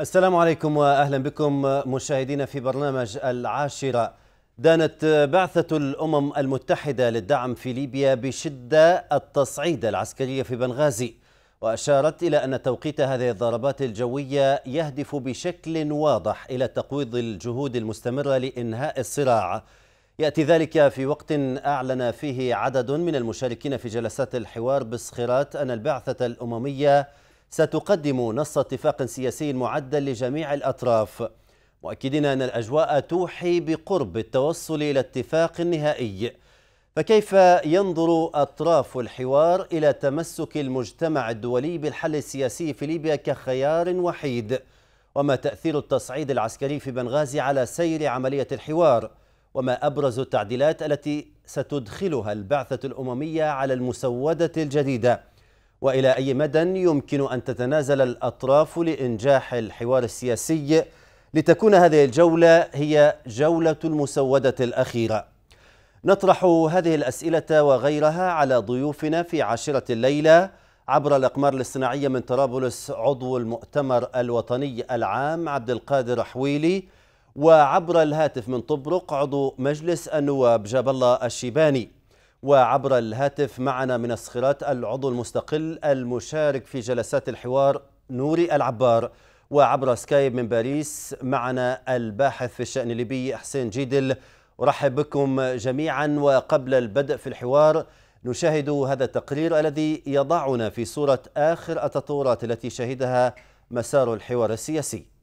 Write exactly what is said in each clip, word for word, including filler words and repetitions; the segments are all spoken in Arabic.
السلام عليكم وأهلا بكم مشاهدينا في برنامج العاشرة. دانت بعثة الأمم المتحدة للدعم في ليبيا بشدة التصعيد العسكري في بنغازي، وأشارت إلى أن توقيت هذه الضربات الجوية يهدف بشكل واضح إلى تقويض الجهود المستمرة لإنهاء الصراع. يأتي ذلك في وقت أعلن فيه عدد من المشاركين في جلسات الحوار بصخيرات أن البعثة الأممية ستقدم نص اتفاق سياسي معدل لجميع الأطراف، مؤكدين أن الأجواء توحي بقرب التوصل إلى اتفاق نهائي. فكيف ينظر أطراف الحوار إلى تمسك المجتمع الدولي بالحل السياسي في ليبيا كخيار وحيد؟ وما تأثير التصعيد العسكري في بنغازي على سير عملية الحوار؟ وما أبرز التعديلات التي ستدخلها البعثة الأممية على المسودة الجديدة؟ وإلى أي مدى يمكن أن تتنازل الأطراف لإنجاح الحوار السياسي لتكون هذه الجولة هي جولة المسودة الأخيرة؟ نطرح هذه الأسئلة وغيرها على ضيوفنا في عاشرة الليلة عبر الأقمار الاصطناعية من طرابلس عضو المؤتمر الوطني العام عبد القادر حويلي، وعبر الهاتف من طبرق عضو مجلس النواب جاب الله الشيباني، وعبر الهاتف معنا من الصخيرات العضو المستقل المشارك في جلسات الحوار نوري العبار، وعبر سكايب من باريس معنا الباحث في الشأن الليبي حسين جيدل. أرحب بكم جميعا. وقبل البدء في الحوار نشاهد هذا التقرير الذي يضعنا في صورة آخر التطورات التي شهدها مسار الحوار السياسي.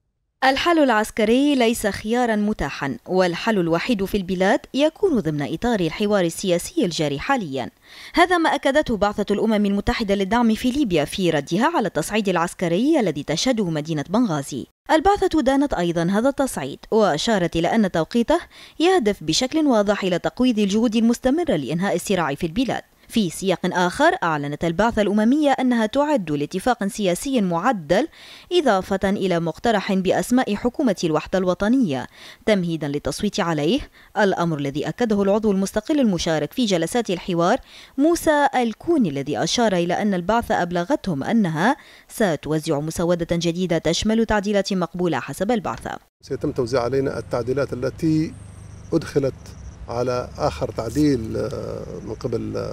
الحل العسكري ليس خيارا متاحا، والحل الوحيد في البلاد يكون ضمن إطار الحوار السياسي الجاري حاليا. هذا ما أكدته بعثة الأمم المتحدة للدعم في ليبيا في ردها على التصعيد العسكري الذي تشهده مدينة بنغازي. البعثة دانت أيضا هذا التصعيد وأشارت إلى أن توقيته يهدف بشكل واضح إلى تقويض الجهود المستمرة لإنهاء الصراع في البلاد. في سياق آخر أعلنت البعثة الأممية أنها تعد لاتفاق سياسي معدل إضافة إلى مقترح بأسماء حكومة الوحدة الوطنية تمهيدا للتصويت عليه، الأمر الذي أكده العضو المستقل المشارك في جلسات الحوار موسى الكوني، الذي أشار إلى أن البعثة أبلغتهم أنها ستوزع مسودة جديدة تشمل تعديلات مقبولة حسب البعثة. سيتم توزيع علينا التعديلات التي أدخلت على آخر تعديل من قبل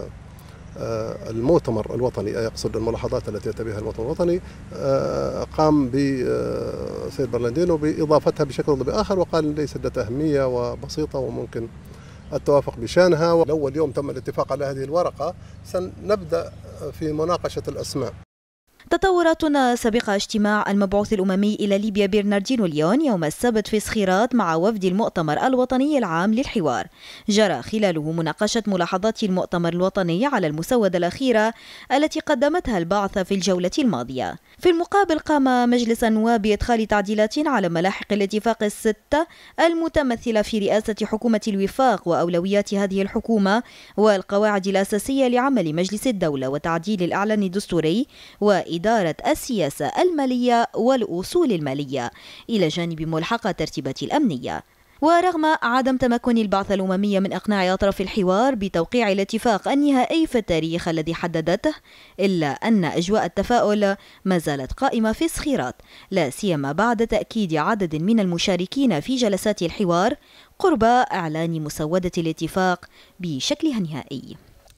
المؤتمر الوطني، يقصد الملاحظات التي أتى بها المؤتمر الوطني، قام بسيد برلندينو بإضافتها بشكل أو بآخر، وقال ليست ذات أهمية وبسيطة وممكن التوافق بشأنها. ولو اليوم تم الاتفاق على هذه الورقة سنبدأ في مناقشة الأسماء. تطورات سبق اجتماع المبعوث الأممي إلى ليبيا برناردينو ليون يوم السبت في صخيرات مع وفد المؤتمر الوطني العام للحوار، جرى خلاله مناقشة ملاحظات المؤتمر الوطني على المسودة الأخيرة التي قدمتها البعثة في الجولة الماضية. في المقابل قام مجلس النواب بإدخال تعديلات على ملاحق الاتفاق الستة المتمثلة في رئاسة حكومة الوفاق وأولويات هذه الحكومة والقواعد الأساسية لعمل مجلس الدولة وتعديل الإعلان الدستوري وإدارة السياسة المالية والأصول المالية، إلى جانب ملحقة الترتيبات الأمنية. ورغم عدم تمكن البعثة الأممية من إقناع أطراف الحوار بتوقيع الاتفاق النهائي في التاريخ الذي حددته، إلا أن أجواء التفاؤل ما زالت قائمة في صخيرات، لا سيما بعد تأكيد عدد من المشاركين في جلسات الحوار قرب إعلان مسودة الاتفاق بشكلها النهائي.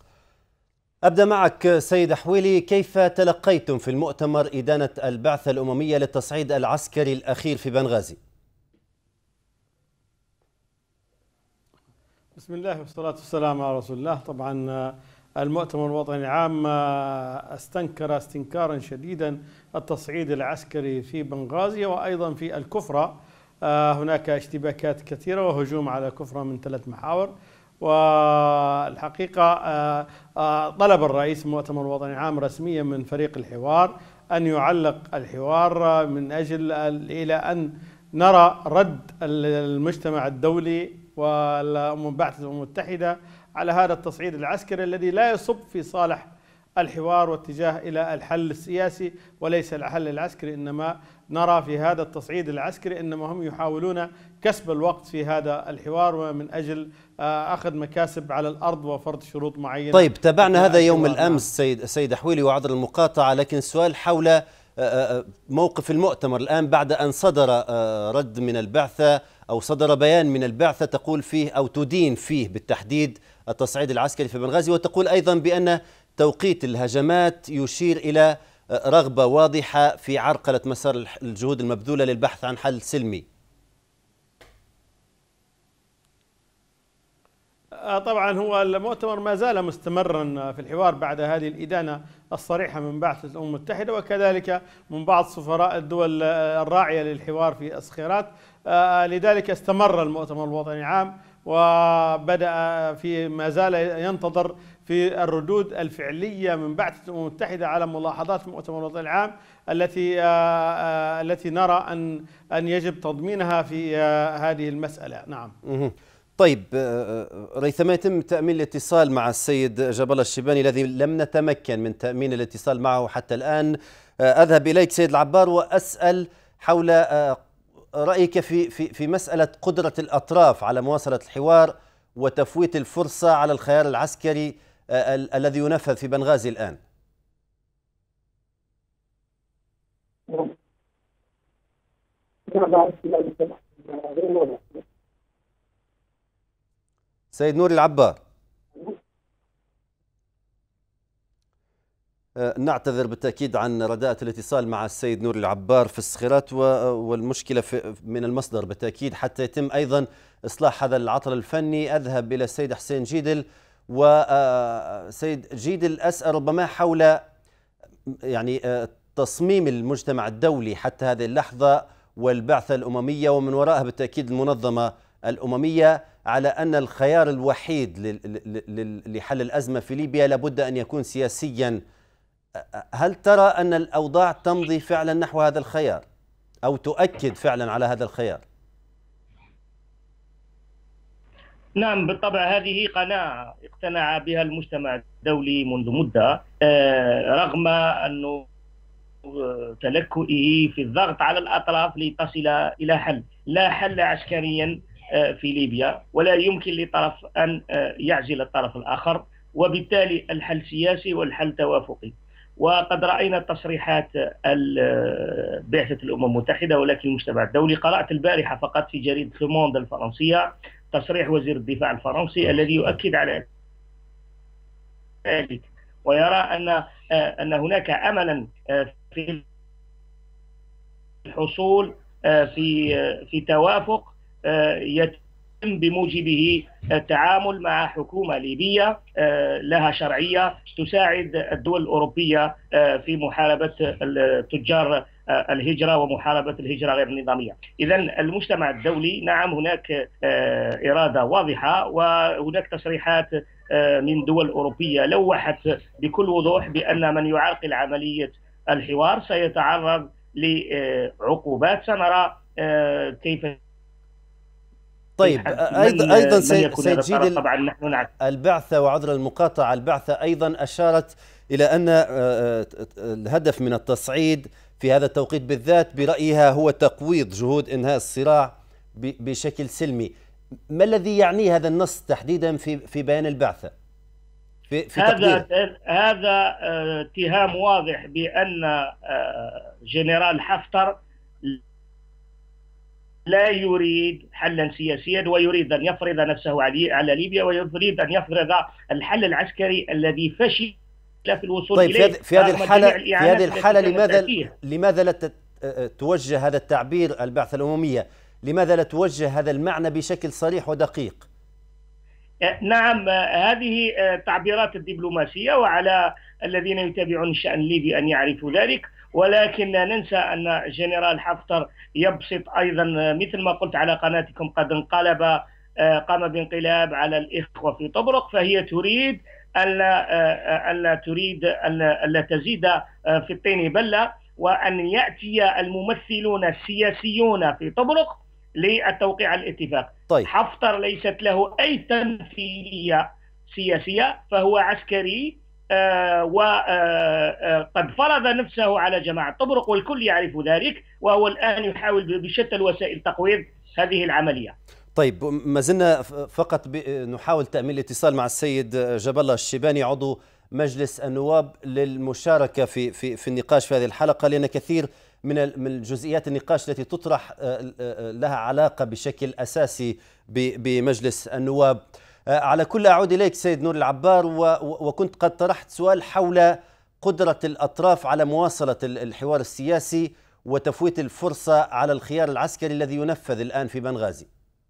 أبدأ معك سيد حويلي، كيف تلقيتم في المؤتمر إدانة البعثة الأممية للتصعيد العسكري الأخير في بنغازي؟ بسم الله والصلاة والسلام على رسول الله. طبعا المؤتمر الوطني العام استنكر استنكارا شديدا التصعيد العسكري في بنغازي وأيضا في الكفرة. هناك اشتباكات كثيرة وهجوم على كفرة من ثلاث محاور. والحقيقة طلب الرئيس المؤتمر الوطني العام رسميا من فريق الحوار أن يعلق الحوار من أجل إلى أن نرى رد المجتمع الدولي والبعثة الأمم المتحدة على هذا التصعيد العسكري الذي لا يصب في صالح الحوار واتجاه إلى الحل السياسي وليس الحل العسكري. إنما نرى في هذا التصعيد العسكري إنما هم يحاولون كسب الوقت في هذا الحوار ومن أجل أخذ مكاسب على الأرض وفرض شروط معينة. طيب، تابعنا هذا يوم الأمس سيد سيد حويلي وعذر المقاطعة، لكن السؤال حول موقف المؤتمر الآن بعد أن صدر رد من البعثة أو صدر بيان من البعثة تقول فيه أو تدين فيه بالتحديد التصعيد العسكري في بنغازي، وتقول أيضا بأن توقيت الهجمات يشير إلى رغبة واضحة في عرقلة مسار الجهود المبذولة للبحث عن حل سلمي. طبعا هو المؤتمر ما زال مستمرا في الحوار بعد هذه الإدانة الصريحة من بعثة الأمم المتحدة وكذلك من بعض سفراء الدول الراعية للحوار في الصخيرات. لذلك استمر المؤتمر الوطني العام وبدأ في ما زال ينتظر في الردود الفعلية من بعثة الأمم المتحدة على ملاحظات المؤتمر الوطني العام التي التي نرى أن أن يجب تضمينها في هذه المسألة. نعم. طيب، ريثما يتم تأمين الاتصال مع السيد جاب الله الشيباني الذي لم نتمكن من تأمين الاتصال معه حتى الآن، أذهب إليك سيد العبار وأسأل حول رأيك في في في مسألة قدرة الأطراف على مواصلة الحوار وتفويت الفرصة على الخيار العسكري ال الذي ينفذ في بنغازي الآن. سيد نور العبار، نعتذر بالتأكيد عن رداءة الاتصال مع السيد نور العبار في الصخيرات، والمشكلة في من المصدر بالتأكيد حتى يتم أيضا إصلاح هذا العطل الفني. أذهب إلى السيد حسين جيدل، وسيد جيدل أسأل ربما حول يعني تصميم المجتمع الدولي حتى هذه اللحظة والبعثة الأممية ومن وراءها بالتأكيد المنظمة الأممية على أن الخيار الوحيد لحل الأزمة في ليبيا لابد أن يكون سياسيا. هل ترى أن الأوضاع تمضي فعلا نحو هذا الخيار أو تؤكد فعلا على هذا الخيار؟ نعم بالطبع، هذه قناعة اقتنع بها المجتمع الدولي منذ مدة رغم أنه تلكؤه في الضغط على الأطراف لتصل إلى حل. لا حل عسكريا في ليبيا ولا يمكن لطرف أن يعزل الطرف الآخر، وبالتالي الحل سياسي والحل توافقي. وقد رأينا تصريحات بعثة الأمم المتحدة ولكن المجتمع الدولي. قرأت البارحة فقط في جريدة لو موند الفرنسية تصريح وزير الدفاع الفرنسي الذي يؤكد على ذلك ويرى أن أن هناك أملا في الحصول في في توافق يتم بموجبه التعامل مع حكومة ليبية لها شرعية تساعد الدول الأوروبية في محاربة تجار الهجرة ومحاربة الهجرة غير النظامية. إذن المجتمع الدولي نعم هناك إرادة واضحة، وهناك تصريحات من دول أوروبية لوحت بكل وضوح بأن من يعرقل عملية الحوار سيتعرض لعقوبات. سنرى كيف. طيب، أيضا أيضا سيد جيدل، طبعا نحن نعرف البعثة وعذر المقاطعة البعثة أيضا أشارت إلى أن الهدف من التصعيد في هذا التوقيت بالذات برأيها هو تقويض جهود إنهاء الصراع بشكل سلمي. ما الذي يعنيه هذا النص تحديدا في في بيان البعثة؟ في, في هذا هذا اتهام واضح بأن جنرال حفتر لا يريد حلا سياسيا ويريد أن يفرض نفسه على ليبيا ويريد أن يفرض الحل العسكري الذي فشل في الوصول طيب إليه. في هذه الحالة في هذه الحالة لماذا لماذا لا توجه هذا التعبير البعثة الأممية؟ لماذا لا توجه هذا المعنى بشكل صريح ودقيق؟ نعم، هذه تعبيرات الدبلوماسية وعلى الذين يتابعون الشأن الليبي أن يعرفوا ذلك، ولكن لا ننسى أن جنرال حفتر يبسط أيضا مثل ما قلت على قناتكم قد انقلب قام بانقلاب على الإخوة في طبرق، فهي تريد أن لا تريد أن لا تزيد في الطين بلة وأن يأتي الممثلون السياسيون في طبرق للتوقيع على الاتفاق. طيب. حفتر ليست له أي تمثيلية سياسية، فهو عسكري آه وقد آه فرض نفسه على جماعة طبرق والكل يعرف ذلك، وهو الآن يحاول بشتى الوسائل تقويض هذه العملية. طيب، ما زلنا فقط نحاول تأمين الاتصال مع السيد جاب الله الشيباني عضو مجلس النواب للمشاركة في في في النقاش في هذه الحلقة، لأن كثير من من الجزئيات النقاش التي تطرح لها علاقة بشكل أساسي بمجلس النواب. على كل أعود إليك سيد نور العبار، وكنت قد طرحت سؤال حول قدرة الأطراف على مواصلة الحوار السياسي وتفويت الفرصة على الخيار العسكري الذي ينفذ الآن في بنغازي.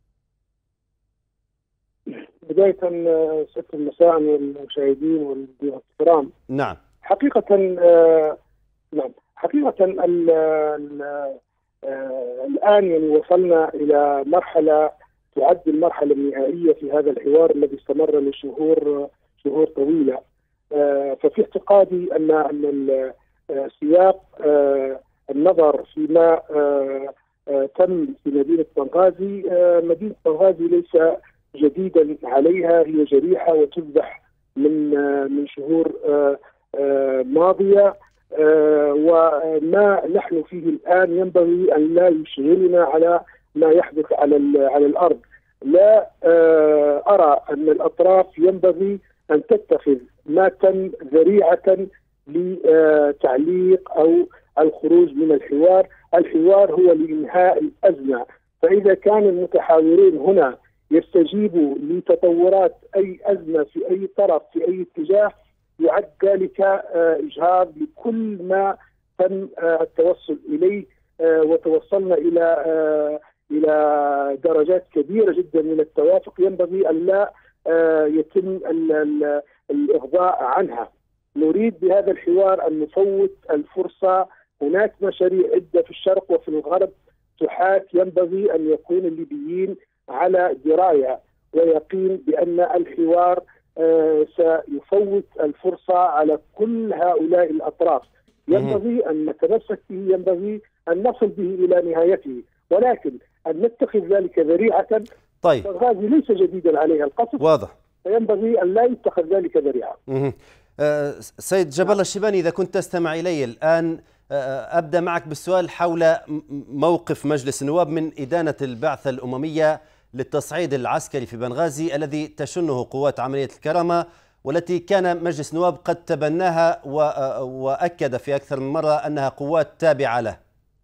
بداية سيادة المساء والمشاهدين والضيوف الكرام. نعم. حقيقة نعم حقيقة ال ال الآن يعني وصلنا إلى مرحلة تعد المرحلة النهائية في هذا الحوار الذي استمر لشهور شهور طويلة. ففي اعتقادي أن أن سياق النظر فيما تم في مدينة بنغازي، مدينة بنغازي ليس جديدا عليها، هي جريحة وتذبح من من شهور ماضية، وما نحن فيه الآن ينبغي أن لا يشغلنا على ما يحدث على على الأرض. لا أرى أن الأطراف ينبغي أن تتخذ ما تم ذريعة لتعليق أو الخروج من الحوار. الحوار هو لإنهاء الأزمة، فإذا كان المتحاورون هنا يستجيبوا لتطورات أي أزمة في أي طرف في أي اتجاه، يعد ذلك إجهاض لكل ما تم التوصل إليه، وتوصلنا إلى إلى درجات كبيرة جدا من التوافق ينبغي أن لا يتم الإغضاء عنها. نريد بهذا الحوار أن نفوت الفرصة. هناك مشاريع عدة في الشرق وفي الغرب تحاك، ينبغي أن يكون الليبيين على دراية ويقين بأن الحوار سيفوت الفرصة على كل هؤلاء الأطراف. ينبغي أن نتمسك به، ينبغي أن نصل به إلى نهايته، ولكن أن نتخذ ذلك ذريعة. طيب، بنغازي ليس جديدا عليها القصف، واضح، فينبغي أن لا يتخذ ذلك ذريعة. أه سيد جبل الشيباني، إذا كنت تستمع إلي الآن، أبدأ معك بالسؤال حول موقف مجلس النواب من إدانة البعثة الأممية للتصعيد العسكري في بنغازي الذي تشنه قوات عملية الكرامة، والتي كان مجلس النواب قد تبناها وأكد في أكثر من مرة أنها قوات تابعة له.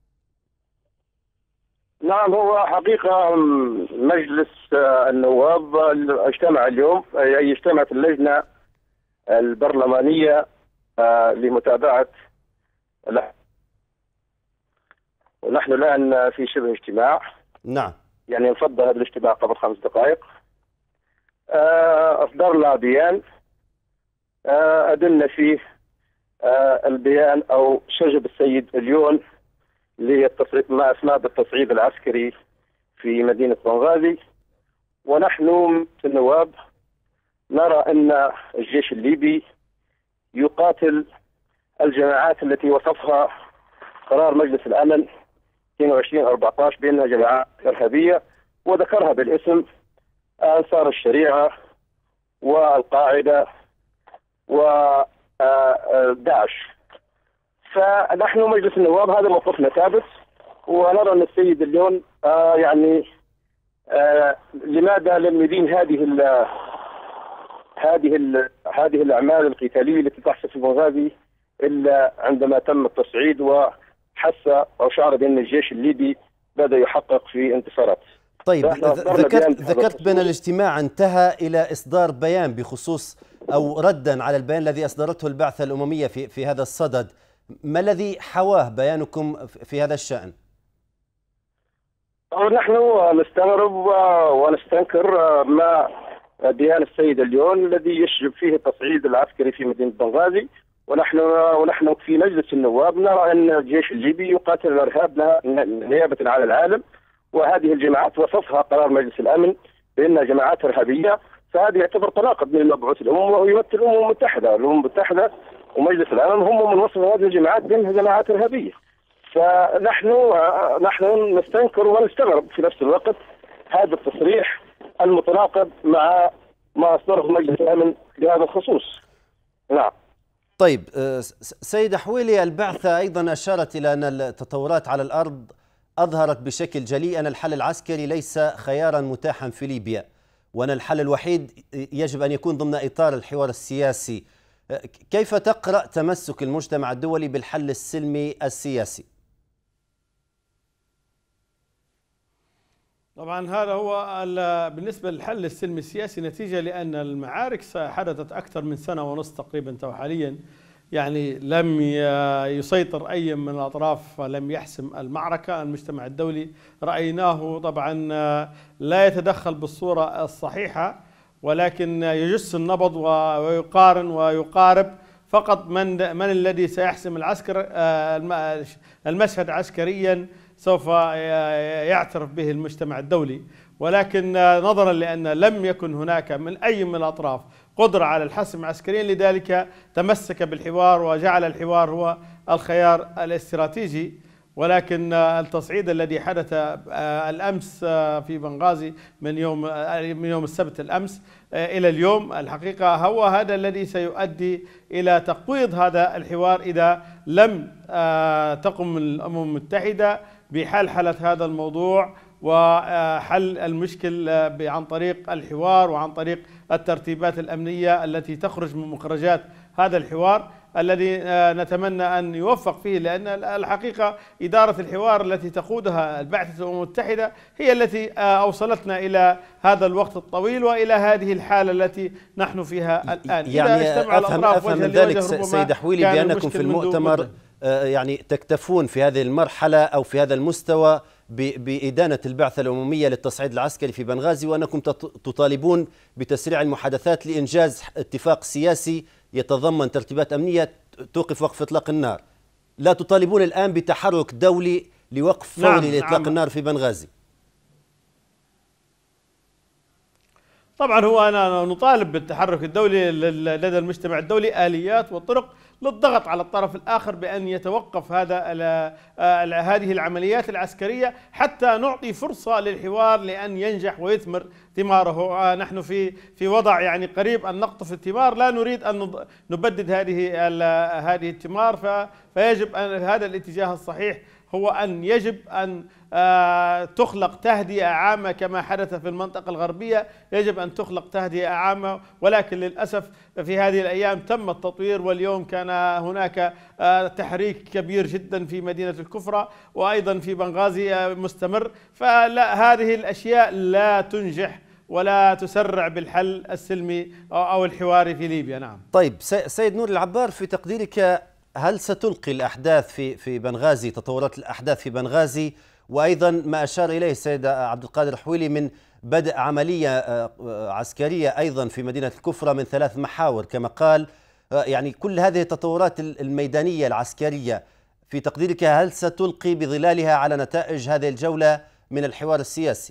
نعم، هو حقيقة مجلس النواب اجتمع اليوم، أي اجتمعت اللجنة البرلمانية لمتابعة، ونحن الآن في شبه اجتماع. نعم، يعني انفض هذا الاجتماع قبل خمس دقائق. أصدرنا بيان أدلنا فيه البيان أو شجب السيد اليون ما أسمى بالتصعيد العسكري في مدينة بنغازي. ونحن في النواب نرى أن الجيش الليبي يقاتل الجماعات التي وصفها قرار مجلس الأمن اثنين وعشرين أربعة عشر بأنها جماعات إرهابية، وذكرها بالاسم: أنصار الشريعة والقاعدة وداعش. فنحن مجلس النواب هذا موقفنا ثابت، ونرى أن السيد اليون آه يعني آه لماذا لم يدين هذه ال هذه ال هذه الأعمال القتالية التي تحصل في بنغازي إلا عندما تم التصعيد وحس أو شعر بأن الجيش الليبي بدأ يحقق في انتصارات. طيب، ذكرت ذكرت بأن الاجتماع انتهى إلى إصدار بيان بخصوص أو ردا على البيان الذي أصدرته البعثة الأممية في في هذا الصدد. ما الذي حواه بيانكم في هذا الشأن؟ نحن نستغرب ونستنكر ما بيان السيد اليون الذي يشجب فيه التصعيد العسكري في مدينة بنغازي، ونحن ونحن في مجلس النواب نرى أن الجيش الليبي يقاتل الإرهاب نيابة على العالم، وهذه الجماعات وصفها قرار مجلس الأمن بأنها جماعات إرهابية. فهذا يعتبر تناقض من مبعوث الأمم، ويمثل الأمم المتحدة. الأمم المتحدة ومجلس الأمن هم من وصف هذه الجماعات بأنها جماعات إرهابية. فنحن نحن نستنكر ونستغرب في نفس الوقت هذا التصريح المتناقض مع ما أصدره مجلس الأمن بهذا الخصوص. نعم. طيب سيد حويلي، البعثة أيضا أشارت إلى أن التطورات على الأرض أظهرت بشكل جلي أن الحل العسكري ليس خيارا متاحا في ليبيا، وأن الحل الوحيد يجب أن يكون ضمن إطار الحوار السياسي. كيف تقرأ تمسك المجتمع الدولي بالحل السلمي السياسي؟ طبعا هذا هو بالنسبة للحل السلمي السياسي نتيجة لأن المعارك حدثت أكثر من سنة ونصف تقريبا تو حاليا، يعني لم يسيطر أي من الأطراف، لم يحسم المعركة. المجتمع الدولي رأيناه طبعا لا يتدخل بالصورة الصحيحة، ولكن يجس النبض ويقارن ويقارب فقط من من الذي سيحسم العسكر المشهد عسكريا سوف يعترف به المجتمع الدولي. ولكن نظرا لأن لم يكن هناك من أي من الأطراف قدرة على الحسم عسكريا، لذلك تمسك بالحوار وجعل الحوار هو الخيار الاستراتيجي. ولكن التصعيد الذي حدث الأمس في بنغازي من يوم من يوم السبت الأمس إلى اليوم، الحقيقة هو هذا الذي سيؤدي إلى تقويض هذا الحوار إذا لم تقم الأمم المتحدة بحلحلة هذا الموضوع وحل المشكل عن طريق الحوار وعن طريق الترتيبات الأمنية التي تخرج من مخرجات هذا الحوار الذي نتمنى أن يوفق فيه. لأن الحقيقة إدارة الحوار التي تقودها البعثة الأمم المتحدة هي التي أوصلتنا إلى هذا الوقت الطويل وإلى هذه الحالة التي نحن فيها الآن. يعني أفهم, أفهم من ذلك سيد حويلي بأنكم في المؤتمر يعني تكتفون في هذه المرحلة أو في هذا المستوى بإدانة البعثة الأممية للتصعيد العسكري في بنغازي، وأنكم تطالبون بتسريع المحادثات لإنجاز اتفاق سياسي يتضمن ترتيبات أمنية توقف وقف إطلاق النار. لا تطالبون الآن بتحرك دولي لوقف فوري نعم لإطلاق نعم. النار في بنغازي؟ طبعا هو أنا نطالب بالتحرك الدولي لدى المجتمع الدولي آليات وطرق للضغط على الطرف الآخر بأن يتوقف هذا هذه العمليات العسكرية حتى نعطي فرصة للحوار لأن ينجح ويثمر ثماره. نحن في في وضع يعني قريب أن نقطف الثمار، لا نريد أن نبدد هذه هذه الثمار، فيجب أن هذا الاتجاه الصحيح هو أن يجب أن تخلق تهدئة عامة كما حدث في المنطقة الغربية. يجب أن تخلق تهدئة عامة، ولكن للأسف في هذه الأيام تم التطوير، واليوم كان هناك تحريك كبير جدا في مدينة الكفرة وأيضا في بنغازي مستمر. فلا هذه الأشياء لا تنجح ولا تسرع بالحل السلمي أو الحواري في ليبيا. نعم. طيب سيد نور العبار، في تقديرك هل ستلقي الأحداث في في بنغازي، تطورات الأحداث في بنغازي وأيضا ما أشار إليه السيد عبد القادر حويلي من بدء عملية عسكرية أيضا في مدينة الكفرة من ثلاث محاور كما قال، يعني كل هذه التطورات الميدانية العسكرية في تقديرك هل ستلقي بظلالها على نتائج هذه الجولة من الحوار السياسي؟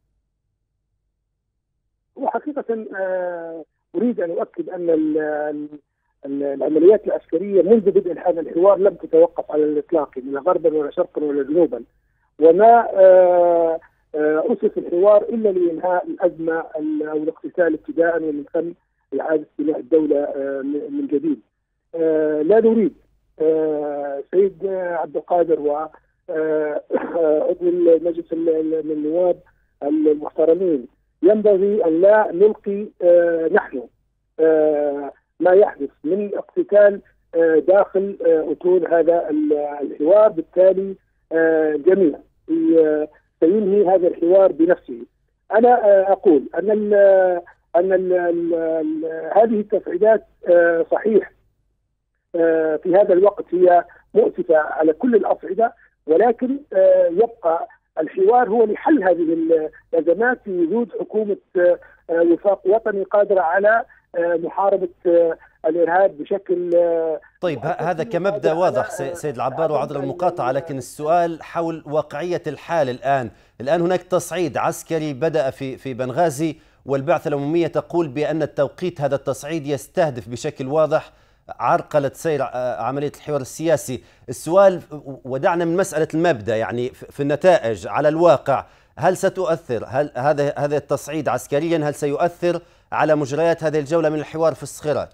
وحقيقة أريد أن أؤكد أن العمليات العسكرية منذ بدء هذا الحوار لم تتوقف على الإطلاق، لا غربا ولا شرقا ولا جنوبا، وما أسس الحوار إلا لإنهاء الأزمة أو الاقتتال ابتداء ومن ثم إعادة بناء الدولة من جديد. لا نريد سيد عبد القادر وعضو المجلس من النواب المحترمين، ينبغي أن لا نلقي نحن ما يحدث من اقتتال داخل أتون هذا الحوار، بالتالي جميع سينهي هذا الحوار بنفسه. أنا أقول أن ال أن ال ال هذه التصعيدات صحيح في هذا الوقت هي مؤسفة على كل الأصعدة، ولكن يبقى الحوار هو لحل هذه الأزمات في وجود حكومة وفاق وطني قادرة على محاربة الإرهاب بشكل. طيب هذا كمبدأ واضح سيد العبار وعذر المقاطعة، لكن السؤال حول واقعية الحال الآن. الآن هناك تصعيد عسكري بدأ في في بنغازي، والبعثة الأممية تقول بأن التوقيت هذا التصعيد يستهدف بشكل واضح عرقلة سير عملية الحوار السياسي. السؤال ودعنا من مسألة المبدأ، يعني في النتائج على الواقع هل ستؤثر هل هذا هذا التصعيد عسكريا هل سيؤثر على مجريات هذه الجولة من الحوار في الصخيرات؟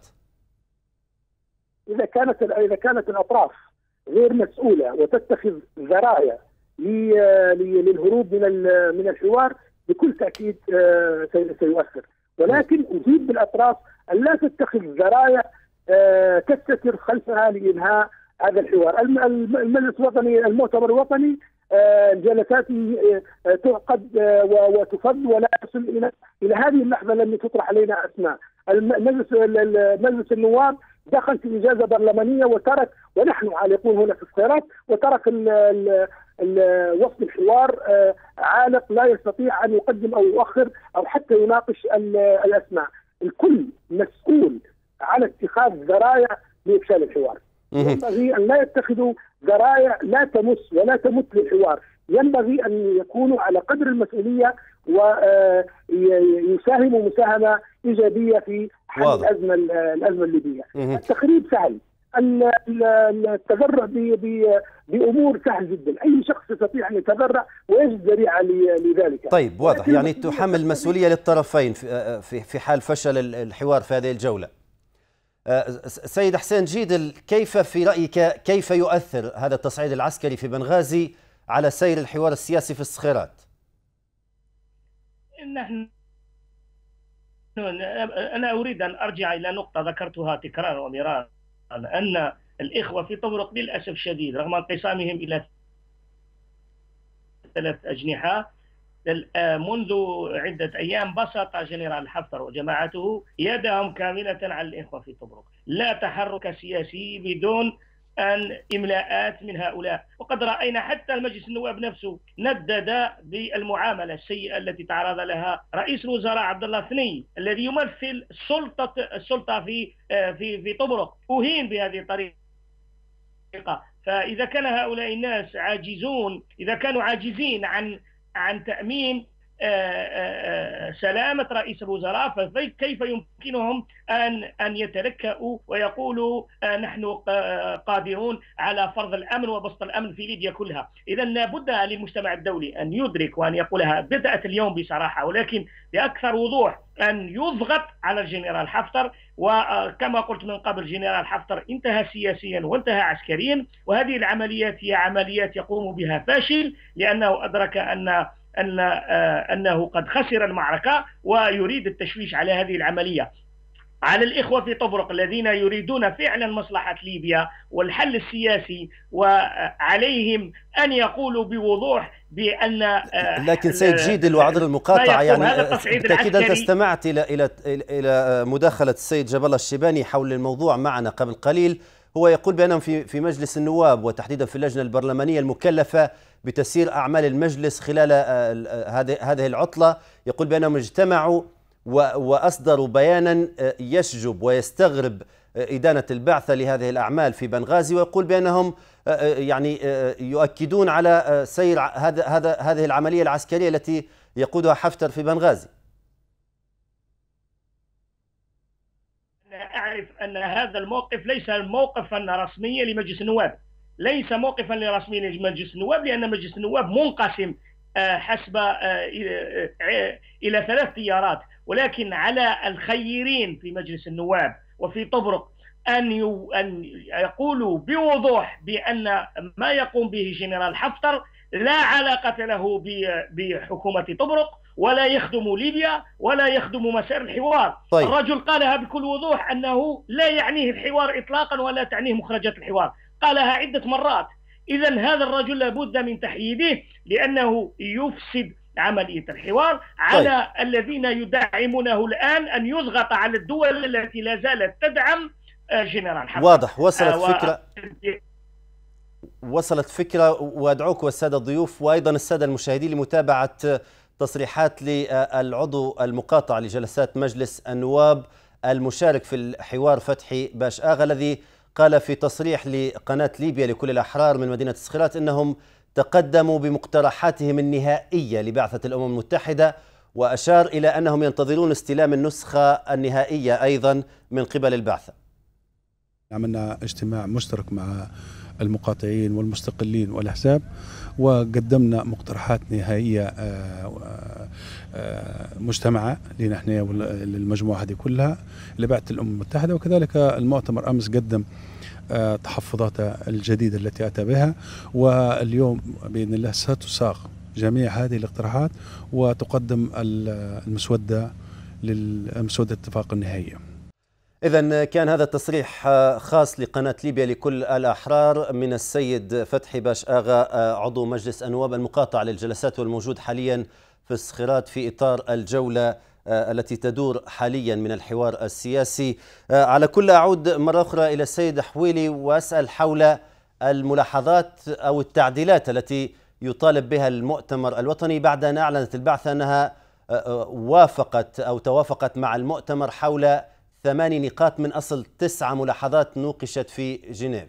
إذا كانت إذا كانت الأطراف غير مسؤولة وتتخذ ذرائع للهروب من من الحوار بكل تأكيد سيؤثر، ولكن أجيب بالأطراف أن لا تتخذ ذرائع تستتر خلفها لإنهاء هذا الحوار. المجلس الوطني، المؤتمر الوطني، الجلسات تعقد وتفض ولا تصل الى الى هذه اللحظه لم تطرح علينا اسماء. المجلس مجلس النواب دخل في اجازه برلمانيه وترك، ونحن عالقون هنا في الصخيرات، وترك وفد الحوار عالق لا يستطيع ان يقدم او يؤخر او حتى يناقش الاسماء. الكل مسؤول على اتخاذ ذرائع لافشال الحوار. ينبغي ان لا يتخذوا ذرائع لا تمس ولا تمت للحوار، ينبغي ان يكونوا على قدر المسؤوليه ويساهموا مساهمه ايجابيه في حل الازمه الازمه الليبيه. التخريب سهل، التذرع بامور سهل جدا، اي شخص يستطيع ان يتذرع ويجد ذريعه لذلك. طيب واضح، يعني تحمل المسؤوليه للطرفين في في حال فشل الحوار في هذه الجوله. سيد حسين جيدل، كيف في رأيك كيف يؤثر هذا التصعيد العسكري في بنغازي على سير الحوار السياسي في الصخيرات؟ نحن أنا أريد أن أرجع إلى نقطة ذكرتها تكرارا ومرارا، أن الإخوة في طبرق للأسف الشديد رغم انقسامهم إلى ثلاث أجنحة، منذ عدة أيام بسط جنرال حفتر وجماعته يدهم كاملة على الإخوة في طبرق. لا تحرك سياسي بدون أن إملاءات من هؤلاء، وقد رأينا حتى المجلس النواب نفسه ندد بالمعاملة السيئة التي تعرض لها رئيس الوزراء عبد الله الثني الذي يمثل سلطة السلطة في في في طبرق، أهين بهذه الطريقة. فإذا كان هؤلاء الناس عاجزون، إذا كانوا عاجزين عن عن تأمين سلامة رئيس الوزراء، فكيف يمكنهم أن أن يتلكأوا ويقولوا نحن قادرون على فرض الأمن وبسط الأمن في ليبيا كلها؟ إذا لابد للمجتمع الدولي أن يدرك وأن يقولها. بدأت اليوم بصراحة ولكن بأكثر وضوح أن يضغط على الجنرال حفتر، وكما قلت من قبل جنرال حفتر انتهى سياسيا وانتهى عسكريا، وهذه العمليات هي عمليات يقوم بها فاشل لأنه أدرك أن أن أنه قد خسر المعركة ويريد التشويش على هذه العملية. على الإخوة في طبرق الذين يريدون فعلا مصلحة ليبيا والحل السياسي، وعليهم أن يقولوا بوضوح بأن لكن سيد جيدل وعذر المقاطعة، يعني بالتأكيد أنت استمعت إلى إلى إلى مداخلة السيد جاب الله الشيباني حول الموضوع معنا قبل قليل. هو يقول بأنهم في في مجلس النواب وتحديدا في اللجنة البرلمانية المكلفة بتسيير أعمال المجلس خلال هذه هذه العطلة، يقول بأنهم اجتمعوا وأصدروا بيانا يشجب ويستغرب إدانة البعثة لهذه الأعمال في بنغازي، ويقول بأنهم يعني يؤكدون على سير هذا هذا هذه العملية العسكرية التي يقودها حفتر في بنغازي. أعرف أن هذا الموقف ليس موقفا رسميا لمجلس النواب، ليس موقفا رسميا لمجلس النواب، لأن مجلس النواب منقسم حسب إلى ثلاث تيارات، ولكن على الخيرين في مجلس النواب وفي طبرق أن أن يقولوا بوضوح بأن ما يقوم به جنرال حفتر لا علاقة له بحكومة طبرق، ولا يخدم ليبيا ولا يخدم مسار الحوار. طيب. الرجل قالها بكل وضوح أنه لا يعنيه الحوار إطلاقا ولا تعنيه مخرجات الحوار، قالها عدة مرات. إذا هذا الرجل لابد من تحييده لأنه يفسد عملية الحوار على طيب. الذين يدعمونه الآن أن يضغط على الدول التي لا زالت تدعم جنرال حفتر. واضح، وصلت آه و... فكرة وصلت فكرة وأدعوك والسادة الضيوف وأيضا السادة المشاهدين لمتابعة تصريحات للعضو المقاطع لجلسات مجلس النواب المشارك في الحوار فتحي باش آغا، الذي قال في تصريح لقناة ليبيا لكل الأحرار من مدينة الصخيرات أنهم تقدموا بمقترحاتهم النهائية لبعثة الأمم المتحدة، وأشار إلى أنهم ينتظرون استلام النسخة النهائية أيضا من قبل البعثة. عملنا اجتماع مشترك مع المقاطعين والمستقلين والأحزاب، وقدمنا مقترحات نهائية مجتمعة لنا احنا والمجموعة هذه كلها لبعثة الأمم المتحدة. وكذلك المؤتمر أمس قدم تحفظاته الجديدة التي أتى بها، واليوم بإذن الله ستساق جميع هذه الاقتراحات وتقدم المسودة للمسودة الاتفاق النهائية. إذن كان هذا التصريح خاص لقناة ليبيا لكل الأحرار من السيد فتحي باش آغا عضو مجلس النواب المقاطع للجلسات والموجود حاليا في الصخيرات في إطار الجولة التي تدور حاليا من الحوار السياسي. على كل أعود مرة أخرى إلى السيد حويلي وأسأل حول الملاحظات أو التعديلات التي يطالب بها المؤتمر الوطني بعد أن أعلنت البعثة أنها وافقت أو توافقت مع المؤتمر حول ثماني نقاط من أصل تسعة ملاحظات نوقشت في جنيف.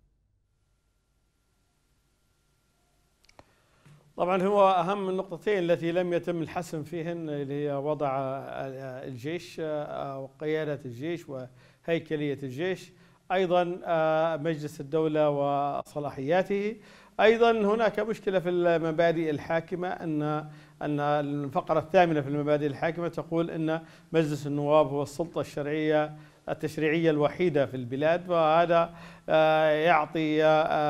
طبعا هو أهم النقطتين التي لم يتم الحسم فيهن اللي هي وضع الجيش وقيادة الجيش وهيكلية الجيش، أيضا مجلس الدولة وصلاحياته. أيضا هناك مشكلة في المبادئ الحاكمة، أن أن الفقرة الثامنة في المبادئ الحاكمة تقول أن مجلس النواب هو السلطة الشرعية التشريعية الوحيدة في البلاد، وهذا يعطي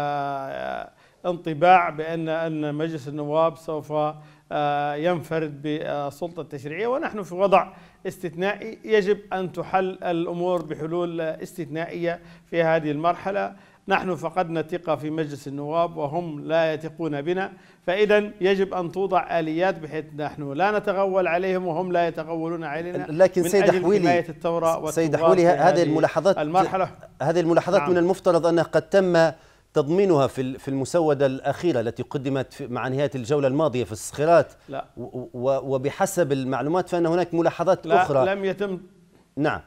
انطباع بأن أن مجلس النواب سوف ينفرد بالسلطة التشريعية، ونحن في وضع استثنائي يجب أن تحل الأمور بحلول استثنائية في هذه المرحلة. نحن فقدنا الثقة في مجلس النواب وهم لا يثقون بنا، فإذا يجب أن توضع آليات بحيث نحن لا نتغول عليهم وهم لا يتغولون علينا. لكن من سيد أجل حويلي حماية الثورة سيد حويلي هذه الملاحظات المرحلة هذه الملاحظات نعم. من المفترض أنها قد تم تضمينها في في المسودة الأخيرة التي قدمت مع نهاية الجولة الماضية في الصخيرات، لا. وبحسب المعلومات فإن هناك ملاحظات لا أخرى لم يتم نعم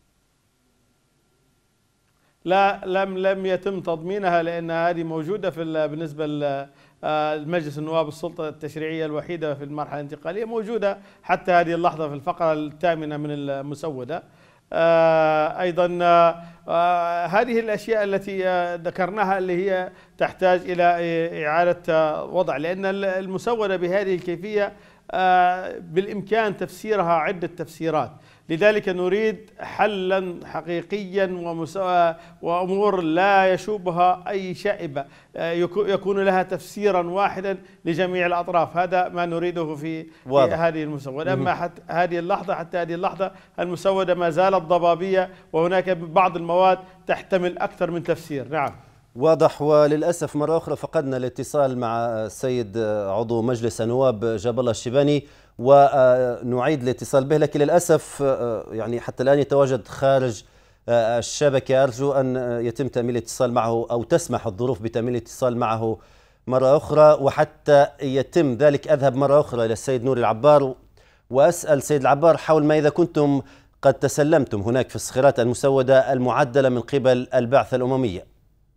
لا لم لم يتم تضمينها، لأن هذه موجودة في بالنسبة لمجلس النواب السلطة التشريعية الوحيدة في المرحلة الانتقالية، موجودة حتى هذه اللحظة في الفقرة الثامنة من المسودة. أيضا هذه الأشياء التي ذكرناها اللي هي تحتاج إلى إعادة وضع، لأن المسودة بهذه الكيفية بالإمكان تفسيرها عدة تفسيرات، لذلك نريد حلا حقيقيا وأمور لا يشوبها أي شائبة يكون لها تفسيرا واحدا لجميع الأطراف. هذا ما نريده في, في هذه المسودة. أما حتى هذه اللحظة حتى هذه اللحظة المسودة ما زالت ضبابية، وهناك بعض المواد تحتمل أكثر من تفسير. نعم واضح. وللأسف مرة أخرى فقدنا الاتصال مع السيد عضو مجلس النواب جاب الله الشيباني، ونعيد الاتصال به، لكن للأسف يعني حتى الآن يتواجد خارج الشبكة. أرجو أن يتم تأمين الاتصال معه أو تسمح الظروف بتأمين الاتصال معه مرة أخرى، وحتى يتم ذلك أذهب مرة أخرى إلى السيد نور العبار وأسأل السيد العبار حول ما إذا كنتم قد تسلمتم هناك في الصخيرات المسودة المعدلة من قبل البعثة الأممية.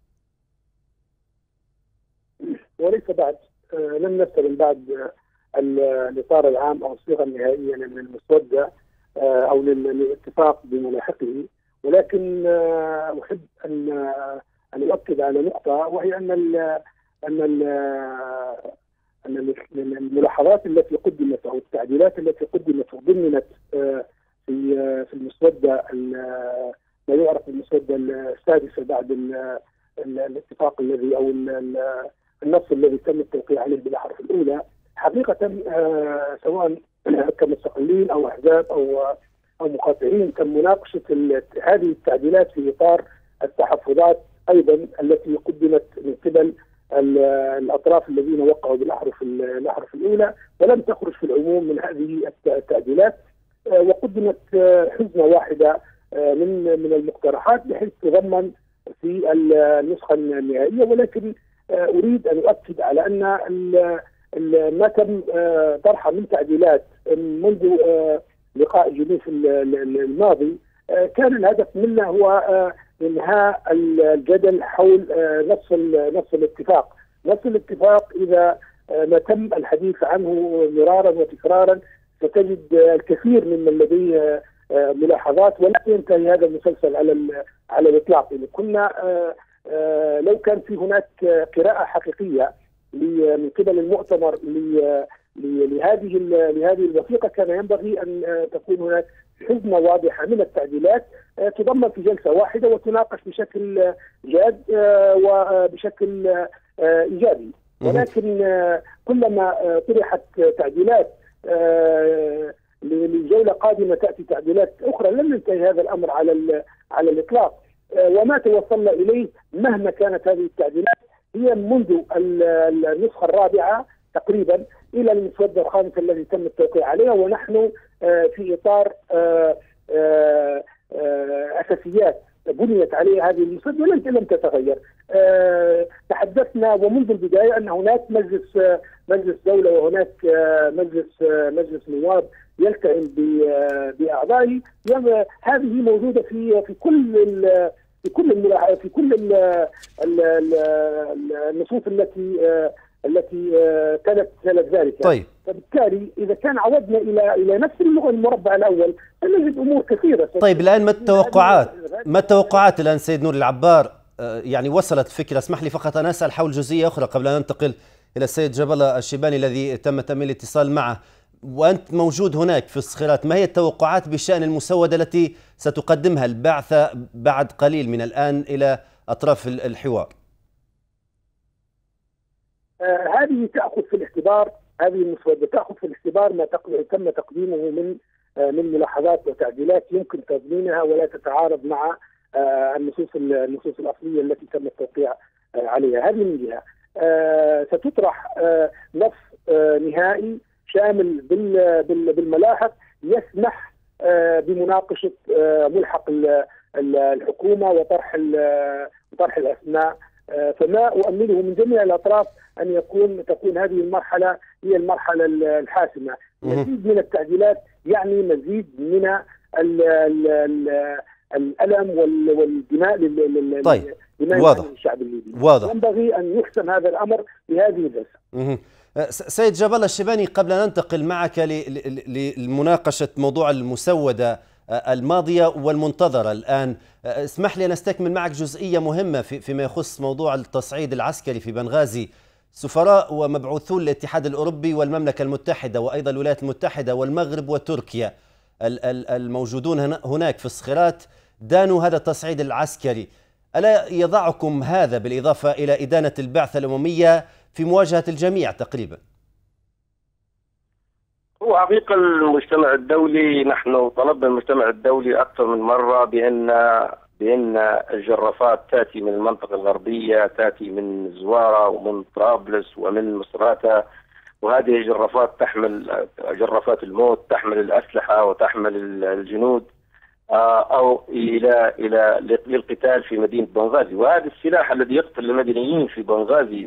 وليس بعد، لم نستلم بعد الإطار العام أو الصيغة النهائية للمسودة أو للاتفاق بملاحقه، ولكن أحب أن أن أؤكد على نقطة، وهي أن ال أن ال أن الملاحظات التي قدمت أو التعديلات التي قدمت وضمنت في في المسودة ما يعرف بالمسودة السادسة بعد الاتفاق الذي أو النص الذي تم التوقيع عليه بالأحرف الأولى، حقيقة سواء كمستقلين أو أحزاب أو أو مقاطعين تم مناقشة هذه التعديلات في إطار التحفظات أيضا التي قدمت من قبل الأطراف الذين وقعوا بالأحرف الأحرف الأولى، ولم تخرج في العموم من هذه التعديلات، وقدمت حزمة واحدة من من المقترحات بحيث تضمن في النسخة النهائية. ولكن أريد أن أؤكد على أن ما تم طرحه من تعديلات منذ لقاء جنيف الماضي كان الهدف منه هو إنهاء الجدل حول نص نص الاتفاق. نص الاتفاق إذا ما تم الحديث عنه مرارا وتكرارا ستجد الكثير ممن لديه ملاحظات، ولن ينتهي هذا المسلسل على على الإطلاق. يعني كنا لو كان في هناك قراءة حقيقية من قبل المؤتمر لهذه لهذه الوثيقة كان ينبغي أن تكون هناك حزمة واضحة من التعديلات تضمن في جلسة واحدة وتناقش بشكل جاد وبشكل إيجابي. ولكن كلما طرحت تعديلات لجوله قادمه تاتي تعديلات اخرى. لم ينتهي هذا الامر على على الاطلاق، وما توصلنا اليه مهما كانت هذه التعديلات هي منذ النسخه الرابعه تقريبا الى المسوده الخامسه الذي تم التوقيع عليها، ونحن في اطار اساسيات بنيت عليها هذه المسوده ولم لم تتغير. تحدثنا ومنذ البدايه ان هناك مجلس مجلس دوله وهناك مجلس مجلس نواب يلتئم باعضائه. هذه موجوده في في كل في كل في كل النصوص التي التي كانت كانت ذلك. طيب. فبالتالي اذا كان عودنا الى الى نفس اللغه المربع الاول سنجد امور كثيره. طيب الان ما التوقعات ما التوقعات الان سيد نور العبار؟ يعني وصلت الفكره، اسمح لي فقط ان اسال حول جزئيه اخرى قبل ان ننتقل الى السيد جاب الله الشيباني الذي تم تأمين الاتصال معه، وانت موجود هناك في الصخيرات. ما هي التوقعات بشان المسوده التي ستقدمها البعثه بعد قليل من الان الى اطراف الحوار؟ آه هذه تاخذ في الاعتبار، هذه المسوده تاخذ في الاعتبار ما تم تقديمه من آه من ملاحظات وتعديلات يمكن تضمينها ولا تتعارض مع آه النصوص النصوص الاصليه التي تم التوقيع آه عليها. هذه من جهه. آه ستطرح آه نص آه نهائي شامل بالملاحق يسمح آه بمناقشه آه ملحق الحكومه وطرح وطرح الاسماء. آه فما اؤمله من جميع الاطراف ان يكون تكون هذه المرحله هي المرحله الحاسمه. مزيد من التعديلات يعني مزيد من ال ال ال الالم والدماء لل طيب واضح الشعب الليبي. واضح. ينبغي ان يحسم هذا الامر بهذه الجلسه. سيد جاب الله الشيباني، قبل أن ننتقل معك لمناقشة موضوع المسودة الماضية والمنتظرة الآن، اسمح لي أن أستكمل معك جزئية مهمة فيما يخص موضوع التصعيد العسكري في بنغازي. سفراء ومبعوثون الاتحاد الأوروبي والمملكة المتحدة وأيضا الولايات المتحدة والمغرب وتركيا الموجودون هناك في الصخيرات دانوا هذا التصعيد العسكري. ألا يضعكم هذا بالإضافة إلى إدانة البعثة الأممية في مواجهة الجميع تقريبا؟ هو حقيقة المجتمع الدولي، نحن طلبنا المجتمع الدولي أكثر من مرة بأن بأن الجرافات تأتي من المنطقة الغربية، تأتي من زوارة ومن طرابلس ومن مصراتة، وهذه الجرافات تحمل جرافات الموت، تحمل الأسلحة وتحمل الجنود أو إلى إلى للقتال في مدينة بنغازي. وهذا السلاح الذي يقتل المدنيين في بنغازي،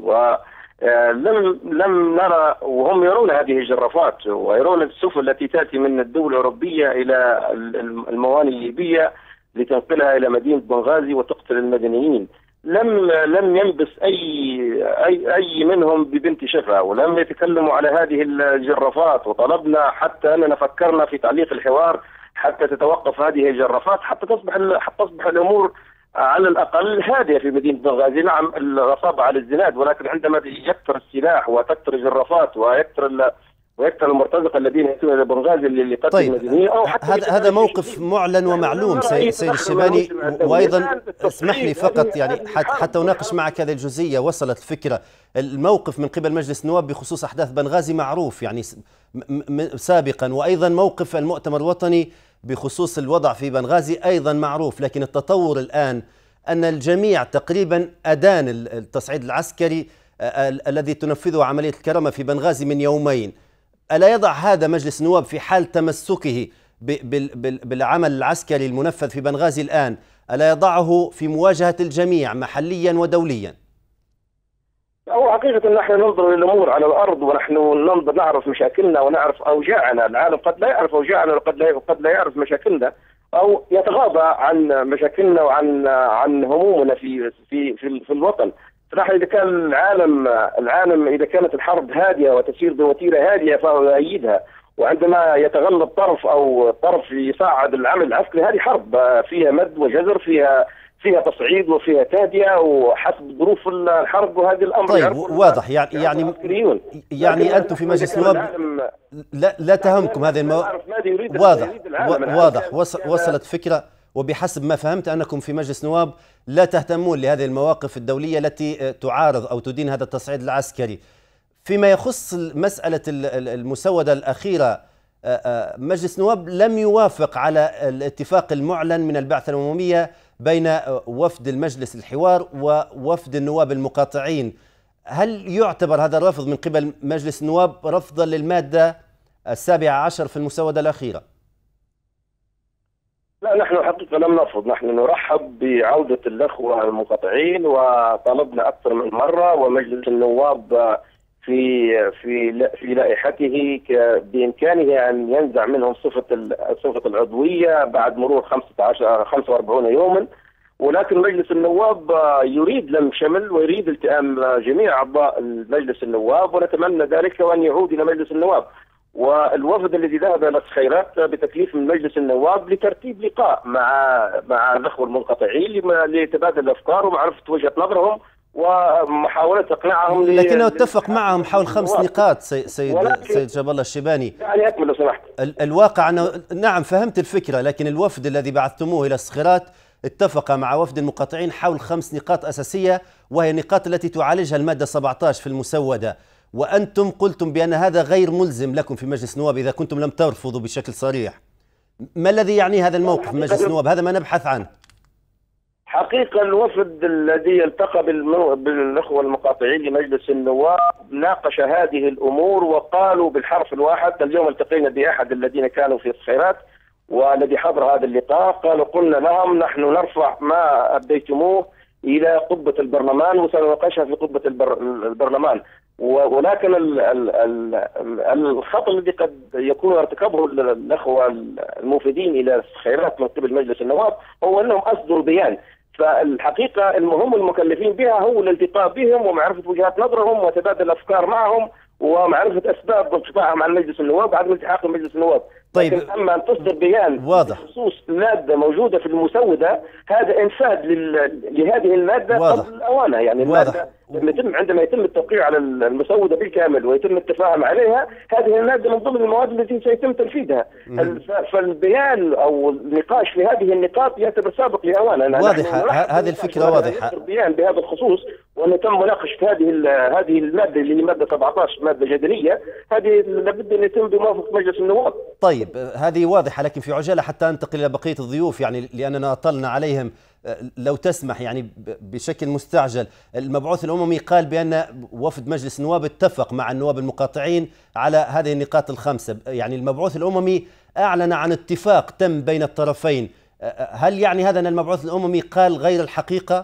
ولم لم نرى وهم يرون هذه الجرافات ويرون السفن التي تأتي من الدول الأوروبية إلى الموانئ الليبية لتنقلها إلى مدينة بنغازي وتقتل المدنيين. لم لم يلبس أي أي أي منهم ببنت شفا، ولم يتكلموا على هذه الجرافات. وطلبنا حتى أننا فكرنا في تعليق الحوار حتى تتوقف هذه الجرافات، حتى تصبح حتى تصبح الامور على الاقل هادئه في مدينه بنغازي. نعم الرصابه على الزناد، ولكن عندما يكثر السلاح وتكثر الجرافات ويكثر ويكثر المرتزقه الذين ياتون الى بنغازي لقتل طيب المدنيين او حتى هذا هذا موقف معلن ومعلوم سيد, سيد الشيباني. وايضا اسمح لي فقط يعني حتى اناقش معك هذه الجزئيه. وصلت الفكره، الموقف من قبل مجلس النواب بخصوص احداث بنغازي معروف يعني سابقا، وايضا موقف المؤتمر الوطني بخصوص الوضع في بنغازي ايضا معروف. لكن التطور الان ان الجميع تقريبا ادان التصعيد العسكري الذي تنفذه عمليه الكرامه في بنغازي من يومين. ألا يضع هذا مجلس النواب في حال تمسكه بالعمل العسكري المنفذ في بنغازي الآن، ألا يضعه في مواجهة الجميع محليا ودوليا؟ هو حقيقة نحن ننظر للأمور على الأرض، ونحن ننظر نعرف مشاكلنا ونعرف أوجاعنا. العالم قد لا يعرف أوجاعنا وقد لا قد لا يعرف مشاكلنا، أو يتغاضى عن مشاكلنا وعن عن همومنا في في في, في الوطن. صراحة إذا كان العالم العالم إذا كانت الحرب هادئة وتسير بوتيرة هادئة فهو يؤيدها، وعندما يتغلب طرف أو طرف يصعد العمل العسكري هذه حرب فيها مد وجزر، فيها فيها تصعيد وفيها تادية وحسب ظروف الحرب. وهذه الأمر طيب واضح يعني يعني يعني أنتم في مجلس النواب لا لا تهمكم هذه المواضيع. واضح واضح وصلت فكرة، وبحسب ما فهمت أنكم في مجلس النواب لا تهتمون لهذه المواقف الدولية التي تعارض أو تدين هذا التصعيد العسكري. فيما يخص مسألة المسودة الأخيرة مجلس النواب لم يوافق على الاتفاق المعلن من البعثة الأممية بين وفد المجلس الحوار ووفد النواب المقاطعين. هل يعتبر هذا الرفض من قبل مجلس النواب رفضا للمادة السابعة عشر في المسودة الأخيرة؟ لا، نحن حقيقة لم نرفض، نحن نرحب بعودة الأخوة المقاطعين وطلبنا أكثر من مرة، ومجلس النواب في في في لائحته بإمكانه أن ينزع منهم صفة صفة العضوية بعد مرور خمسة عشر خمسة وأربعين يوما، ولكن مجلس النواب يريد لم شمل ويريد التئام جميع أعضاء مجلس النواب، ونتمنى ذلك وأن يعود إلى مجلس النواب. والوفد الذي ذهب الى الصخيرات بتكليف من مجلس النواب لترتيب لقاء مع مع الاخوه المنقطعين لتبادل الافكار ومعرفه وجهه نظرهم ومحاوله اقناعهم. لكنه اتفق معهم حول خمس نقاط سيد سيد جاب الله الشيباني. يعني اكمل لو سمحت. الواقع انه نعم فهمت الفكره، لكن الوفد الذي بعثتموه الى الصخيرات اتفق مع وفد المقاطعين حول خمس نقاط اساسيه، وهي النقاط التي تعالجها الماده سبعة عشر في المسوده، وأنتم قلتم بأن هذا غير ملزم لكم في مجلس النواب إذا كنتم لم ترفضوا بشكل صريح. ما الذي يعني هذا الموقف من مجلس النواب؟ هذا ما نبحث عنه. حقيقة الوفد الذي التقى بالأخوة المقاطعين لمجلس النواب ناقش هذه الأمور وقالوا بالحرف الواحد. اليوم التقينا بأحد الذين كانوا في الصخيرات والذي حضر هذا اللقاء، قالوا قلنا لهم نحن نرفع ما أبديتموه إلى قبة البرلمان وسنناقشها في قبة البرلمان، ولكن الخطأ الذي قد يكون ارتكبه الأخوة الموفدين إلى الصخيرات من قبل مجلس النواب هو أنهم أصدروا بيان. فالحقيقة المهم المكلفين بها هو الالتقاء بهم ومعرفة وجهات نظرهم وتبادل الأفكار معهم ومعرفة أسباب انقطاعهم عن مجلس النواب بعد التحاق مجلس النواب. طيب، أما أن تصدر بيان واضح بخصوص مادة موجودة في المسودة، هذا إنفاذ لهذه المادة قبل الأوان. يعني المادة يتم عندما يتم التوقيع على المسودة بالكامل ويتم التفاهم عليها، هذه المادة من ضمن المواد التي سيتم تنفيذها. فالبيان أو النقاش في هذه النقاط يعتبر سابق لأوانه. واضحة هذه الفكرة، واضحة. بيان بهذا الخصوص وأن تم مناقشة هذه هذه المادة اللي هي مادة سبعة عشر مادة جدلية، هذه لابد أن يتم بموافقة مجلس النواب. طيب هذه واضحة، لكن في عجالة حتى أنتقل إلى بقية الضيوف يعني لأننا أطلنا عليهم، لو تسمح يعني بشكل مستعجل. المبعوث الأممي قال بأن وفد مجلس النواب اتفق مع النواب المقاطعين على هذه النقاط الخمسة، يعني المبعوث الأممي أعلن عن اتفاق تم بين الطرفين. هل يعني هذا أن المبعوث الأممي قال غير الحقيقة؟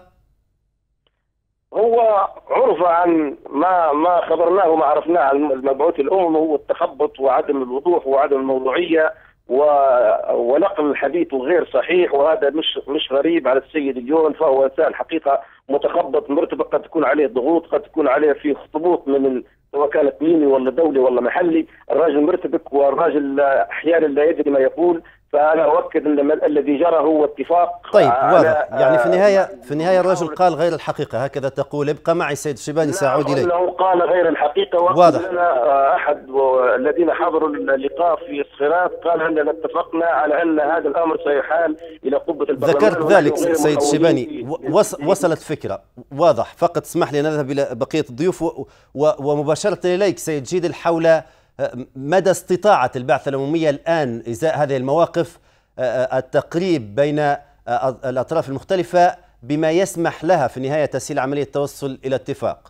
هو عرف عن ما ما خبرناه وما عرفناه عن المبعوث الأممي هو التخبط وعدم الوضوح وعدم الموضوعية ونقل الحديث غير صحيح، وهذا مش مش غريب على السيد اليون. فهو انسان حقيقه متخبط مرتبط، قد تكون عليه ضغوط، قد تكون عليه في خطبوط من سواء كانت ميني ولا دولي ولا محلي. الراجل مرتبك والراجل احيانا لا يدري ما يقول. فانا اؤكد ان الذي جرى هو اتفاق. طيب واضح، يعني في النهايه في النهايه الرجل قال غير الحقيقه، هكذا تقول. ابقى معي سيد الشيباني ساعود اليك. انه قال غير الحقيقه. واضح. لنا احد الذين حضروا اللقاء في الصخيرات قال اننا اتفقنا على ان هذا الامر سيحال الى قبه البرلمان. ذكرت ذلك سيد الشيباني، وصلت فكره. واضح. فقط اسمح لي نذهب الى بقيه الضيوف ومباشره اليك سيد جيدل حول مدى استطاعة البعثة الأممية الآن إزاء هذه المواقف التقريب بين الأطراف المختلفة بما يسمح لها في النهاية تسهيل عملية التوصل إلى اتفاق.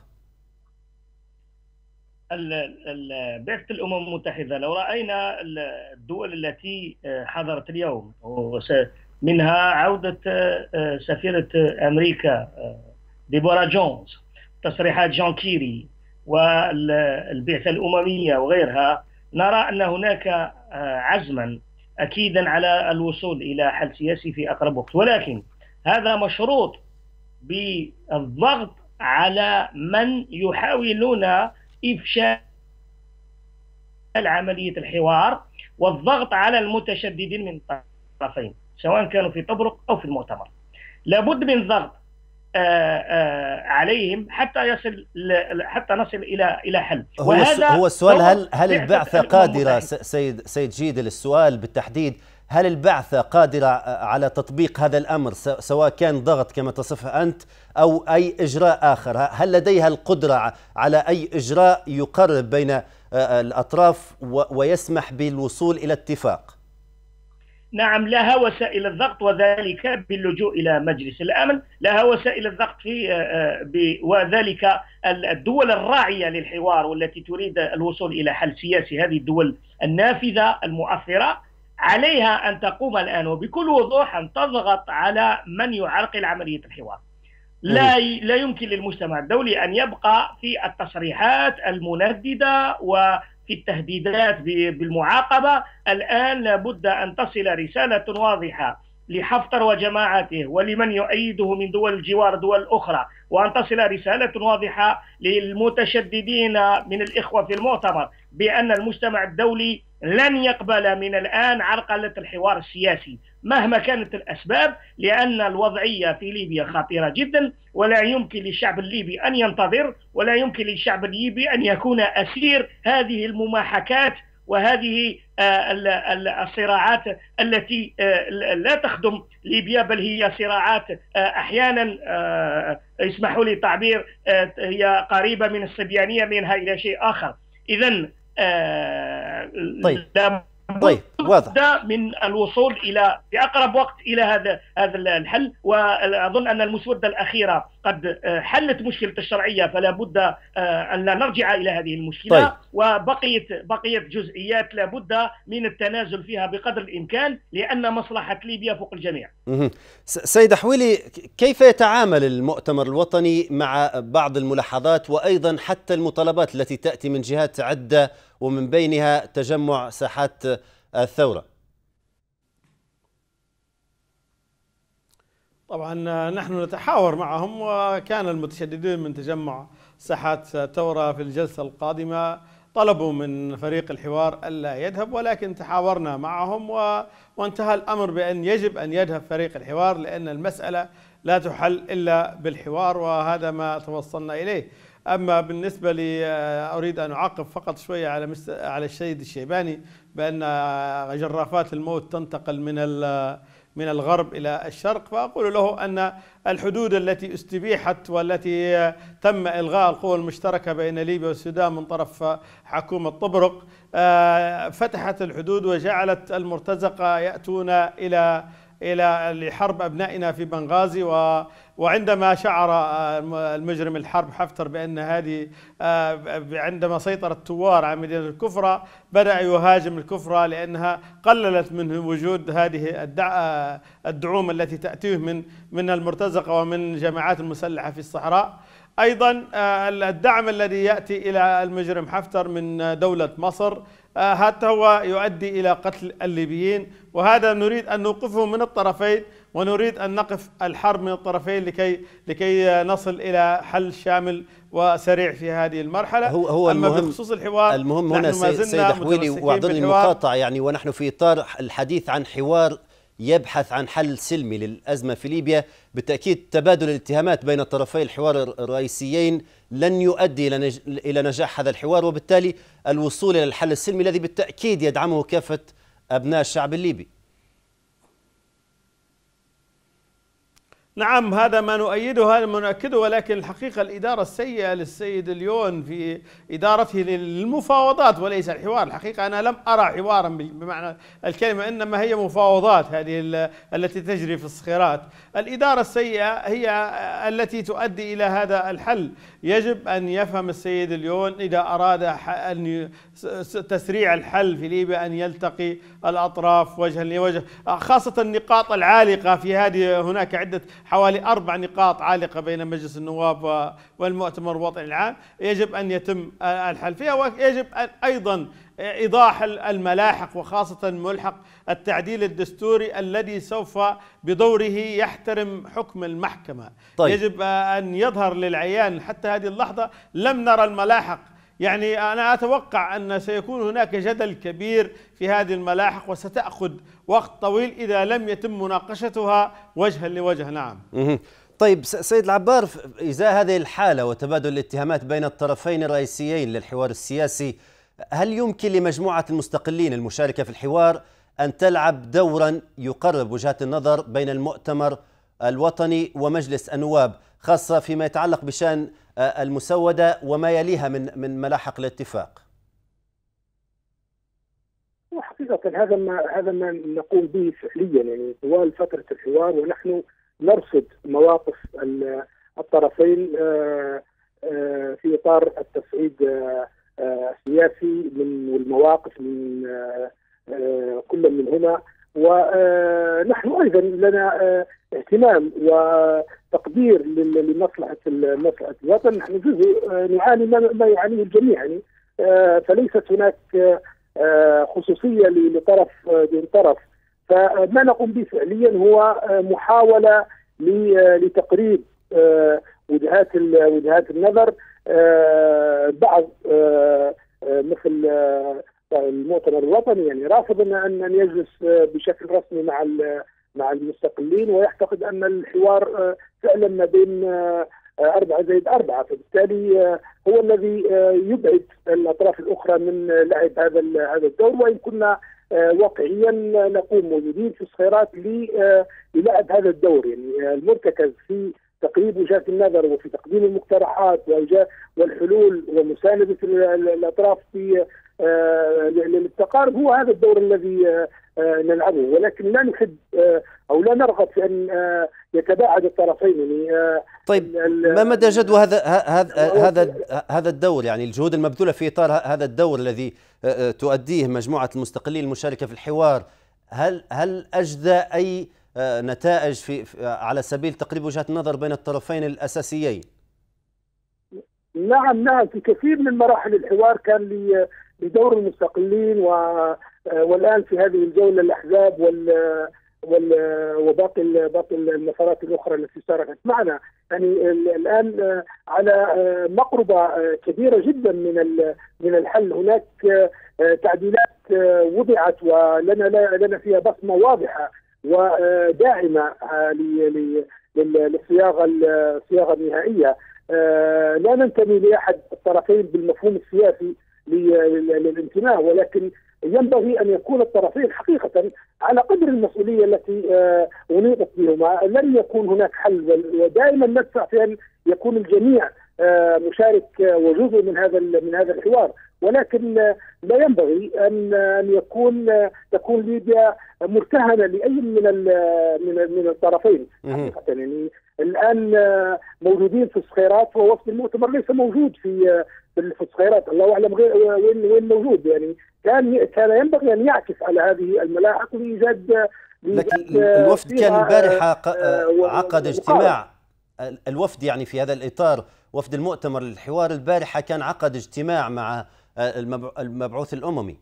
بعثة الأمم المتحدة لو رأينا الدول التي حضرت اليوم منها عودة سفيرة أمريكا ديبورا جونز، تصريحات جون كيري والبعثة الأممية وغيرها، نرى أن هناك عزما أكيدا على الوصول إلى حل سياسي في أقرب وقت، ولكن هذا مشروط بالضغط على من يحاولون إفشال عملية الحوار والضغط على المتشددين من الطرفين سواء كانوا في طبرق أو في المؤتمر. لابد من ضغط عليهم حتى يصل حتى نصل الى الى حل. هو هو السؤال، هل هل البعثه قادره سيد سيد جيدل، السؤال بالتحديد، هل البعثه قادره على تطبيق هذا الامر سواء كان ضغط كما تصفه انت او اي اجراء اخر؟ هل لديها القدره على اي اجراء يقرب بين الأطراف ويسمح بالوصول إلى اتفاق؟ نعم، لها وسائل الضغط، وذلك باللجوء إلى مجلس الأمن. لها وسائل الضغط في وذلك الدول الراعية للحوار والتي تريد الوصول إلى حل سياسي، هذه الدول النافذة المؤثرة، عليها أن تقوم الآن وبكل وضوح أن تضغط على من يعرقل عملية الحوار. لا لا يمكن للمجتمع الدولي أن يبقى في التصريحات المنددة وفي التهديدات بالمعاقبة. الآن لابد أن تصل رسالة واضحة لحفتر وجماعته ولمن يؤيده من دول الجوار دول أخرى، وأن تصل رسالة واضحة للمتشددين من الإخوة في المؤتمر بأن المجتمع الدولي لن يقبل من الآن عرقلة الحوار السياسي مهما كانت الأسباب، لأن الوضعية في ليبيا خطيرة جدا، ولا يمكن للشعب الليبي أن ينتظر، ولا يمكن للشعب الليبي أن يكون أسير هذه المماحكات وهذه الصراعات التي لا تخدم ليبيا، بل هي صراعات أحيانا اسمحوا لي تعبير هي قريبة من الصبيانية منها إلى شيء آخر. إذن طيب طيب واضح من الوصول إلى في أقرب وقت إلى هذا هذا الحل، وأظن أن المسودة الأخيرة قد حلت مشكلة الشرعية، فلا بد أن لا نرجع إلى هذه المشكلة. طيب. وبقيت بقيت جزئيات لا بد من التنازل فيها بقدر الإمكان، لأن مصلحة ليبيا فوق الجميع. سيد حويلي، كيف يتعامل المؤتمر الوطني مع بعض الملاحظات وأيضا حتى المطالبات التي تأتي من جهات عدة ومن بينها تجمع ساحات الثورة؟ طبعا نحن نتحاور معهم، وكان المتشددين من تجمع ساحات الثورة في الجلسة القادمة طلبوا من فريق الحوار ألا يذهب، ولكن تحاورنا معهم وانتهى الأمر بأن يجب أن يذهب فريق الحوار، لأن المسألة لا تحل إلا بالحوار، وهذا ما توصلنا إليه. أما بالنسبة لي أريد أن أعقب فقط شوية على على السيد الشيباني بأن جرافات الموت تنتقل من من الغرب إلى الشرق، فأقول له أن الحدود التي استبيحت والتي تم إلغاء القوى المشتركة بين ليبيا والسودان من طرف حكومة طبرق فتحت الحدود وجعلت المرتزقة يأتون إلى إلى لحرب أبنائنا في بنغازي. وعندما شعر المجرم الحرب حفتر بأن هذه عندما سيطر الثوار على مدينة الكفرة بدأ يهاجم الكفرة، لأنها قللت من وجود هذه الدعوم التي تأتيه من من المرتزقة ومن جماعات المسلحة في الصحراء. أيضا الدعم الذي يأتي إلى المجرم حفتر من دولة مصر هذا هو يؤدي إلى قتل الليبيين، وهذا نريد أن نوقفه من الطرفين، ونريد أن نقف الحرب من الطرفين لكي لكي نصل إلى حل شامل وسريع في هذه المرحلة. هو هو أما المهم بخصوص الحوار المهم هنا سيد حويلي، واعذرني المقاطعة يعني، ونحن في إطار الحديث عن حوار يبحث عن حل سلمي للأزمة في ليبيا، بالتأكيد تبادل الاتهامات بين طرفي الحوار الرئيسيين لن يؤدي إلى نجاح هذا الحوار، وبالتالي الوصول إلى الحل السلمي الذي بالتأكيد يدعمه كافة أبناء الشعب الليبي. نعم، هذا ما نؤيده، هذا ما نؤكده، ولكن الحقيقة الإدارة السيئة للسيد اليون في إدارته للمفاوضات وليس الحوار. الحقيقة أنا لم أرى حوارا بمعنى الكلمة، إنما هي مفاوضات هذه التي تجري في الصخيرات. الإدارة السيئة هي التي تؤدي إلى هذا الحل. يجب أن يفهم السيد اليون إذا أراد أن تسريع الحل في ليبيا أن يلتقي الأطراف وجها لوجه، خاصة النقاط العالقة في هذه. هناك عدة حوالي أربع نقاط عالقة بين مجلس النواب والمؤتمر الوطني العام يجب أن يتم الحل فيها، ويجب أيضا إيضاح الملاحق، وخاصة ملحق التعديل الدستوري الذي سوف بدوره يحترم حكم المحكمة. طيب. يجب أن يظهر للعيان حتى هذه اللحظة لم نرى الملاحق. يعني أنا أتوقع أن سيكون هناك جدل كبير في هذه الملاحق، وستأخذ وقت طويل إذا لم يتم مناقشتها وجها لوجه. نعم. طيب سيد العبار، إزاء هذه الحالة وتبادل الاتهامات بين الطرفين الرئيسيين للحوار السياسي، هل يمكن لمجموعة المستقلين المشاركة في الحوار أن تلعب دورا يقرب وجهات النظر بين المؤتمر الوطني ومجلس النواب، خاصة فيما يتعلق بشأن المسودة وما يليها من من ملاحق الاتفاق؟ وحقيقة هذا ما هذا ما نقوم به فعليا يعني طوال فترة الحوار، ونحن نرصد مواقف الطرفين في إطار التصعيد السياسي من والمواقف من كل منهما. ونحن أيضا لنا اهتمام وتقدير لمصلحة مصلحة الوطن. نحن جزء نعاني ما يعانيه الجميع يعني، فليست هناك خصوصية لطرف دون طرف. فما نقوم به فعليا هو محاولة لتقريب وجهات وجهات النظر. بعض مثل المؤتمر الوطني يعني رافض ان يجلس بشكل رسمي مع مع المستقلين، ويعتقد ان الحوار فعلا ما بين أربعة زائد أربعة، فبالتالي هو الذي يبعد الأطراف الأخرى من لعب هذا هذا الدور. وإن كنا واقعيا نقوم موجودين في الصخيرات للعب هذا الدور يعني المرتكز في تقريب وجهات النظر وفي تقديم المقترحات والحلول ومساندة الأطراف في للتقارب. هو هذا الدور الذي نلعبه، ولكن لا نحب أو لا نرغب في أن يتباعد الطرفين يعني. طيب ما مدى جدوى هذا هذا هذا هذا الدور يعني الجهود المبذولة في إطار هذا الدور الذي تؤديه مجموعة المستقلين المشاركة في الحوار؟ هل هل أجدى أي نتائج في على سبيل تقريب وجهات النظر بين الطرفين الأساسيين؟ نعم نعم في كثير من مراحل الحوار كان لدور المستقلين، والآن في هذه الجولة الأحزاب وال وباقي باقي المسارات الأخرى التي شاركت معنا يعني الآن على مقربة كبيرة جدا من من الحل. هناك تعديلات وضعت ولنا لنا فيها بصمة واضحة وداعمة للصياغة الصياغة النهائية. لا ننتمي لأحد الطرفين بالمفهوم السياسي للانتماء، ولكن ينبغي أن يكون الطرفين حقيقة على قدر المسؤولية التي أنيطت بهما. لن يكون هناك حل، ودائما ندفع في أن يكون الجميع مشارك وجزء من هذا من هذا الحوار، ولكن لا ينبغي أن أن يكون تكون ليبيا مرتهنة لأي من من من الطرفين حقيقة يعني. الآن موجودين في الصخيرات، ووفد المؤتمر ليس موجود في في الصخيرات، الله أعلم وين وين موجود يعني. كان كان ينبغي أن يعكس على هذه الملاحق لإيجاد. لكن الوفد كان البارحة عقد اجتماع، الوفد يعني في هذا الإطار وفد المؤتمر للحوار البارحة كان عقد اجتماع مع المبعوث الأممي.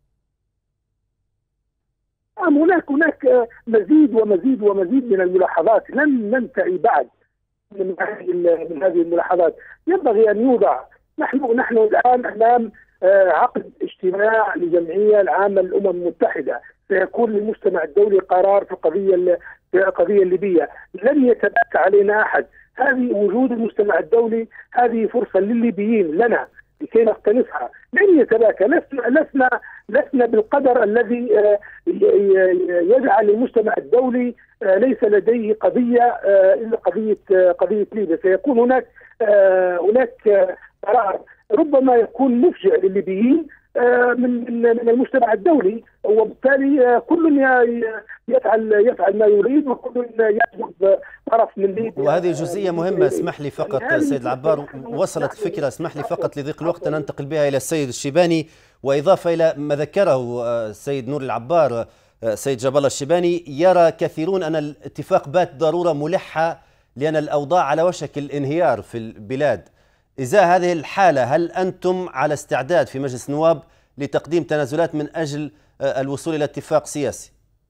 هناك هناك مزيد ومزيد ومزيد من الملاحظات، لن ننتهي بعد من هذه من هذه الملاحظات. ينبغي أن يوضع. نحن نحن الآن أمام عقد اجتماع لجمعية العامة للأمم المتحدة، سيكون للمجتمع الدولي قرار في القضية في القضية الليبية. لن يتبكى علينا أحد. هذه وجود المجتمع الدولي هذه فرصة للليبيين لنا لكي نقتنصها. لن يتباكى. لسنا لسنا لسنا بالقدر الذي يجعل المجتمع الدولي ليس لديه قضية إلا قضية قضية ليبيا. سيكون هناك هناك قرار ربما يكون مفجع للليبيين من من المجتمع الدولي، وبالتالي كل يفعل يفعل ما يريد، وكل يطلب طرف من ليبيا. وهذه جزئية مهمة، اسمح لي فقط يعني سيد العبار، وصلت الفكرة، اسمح لي فقط لضيق الوقت أن ننتقل بها إلى السيد الشيباني، وإضافة إلى ما ذكره السيد نور العبار. سيد جاب الله الشيباني، يرى كثيرون أن الاتفاق بات ضرورة ملحة لأن الأوضاع على وشك الانهيار في البلاد. إزاء هذه الحالة هل أنتم على استعداد في مجلس النواب لتقديم تنازلات من أجل الوصول إلى اتفاق سياسي؟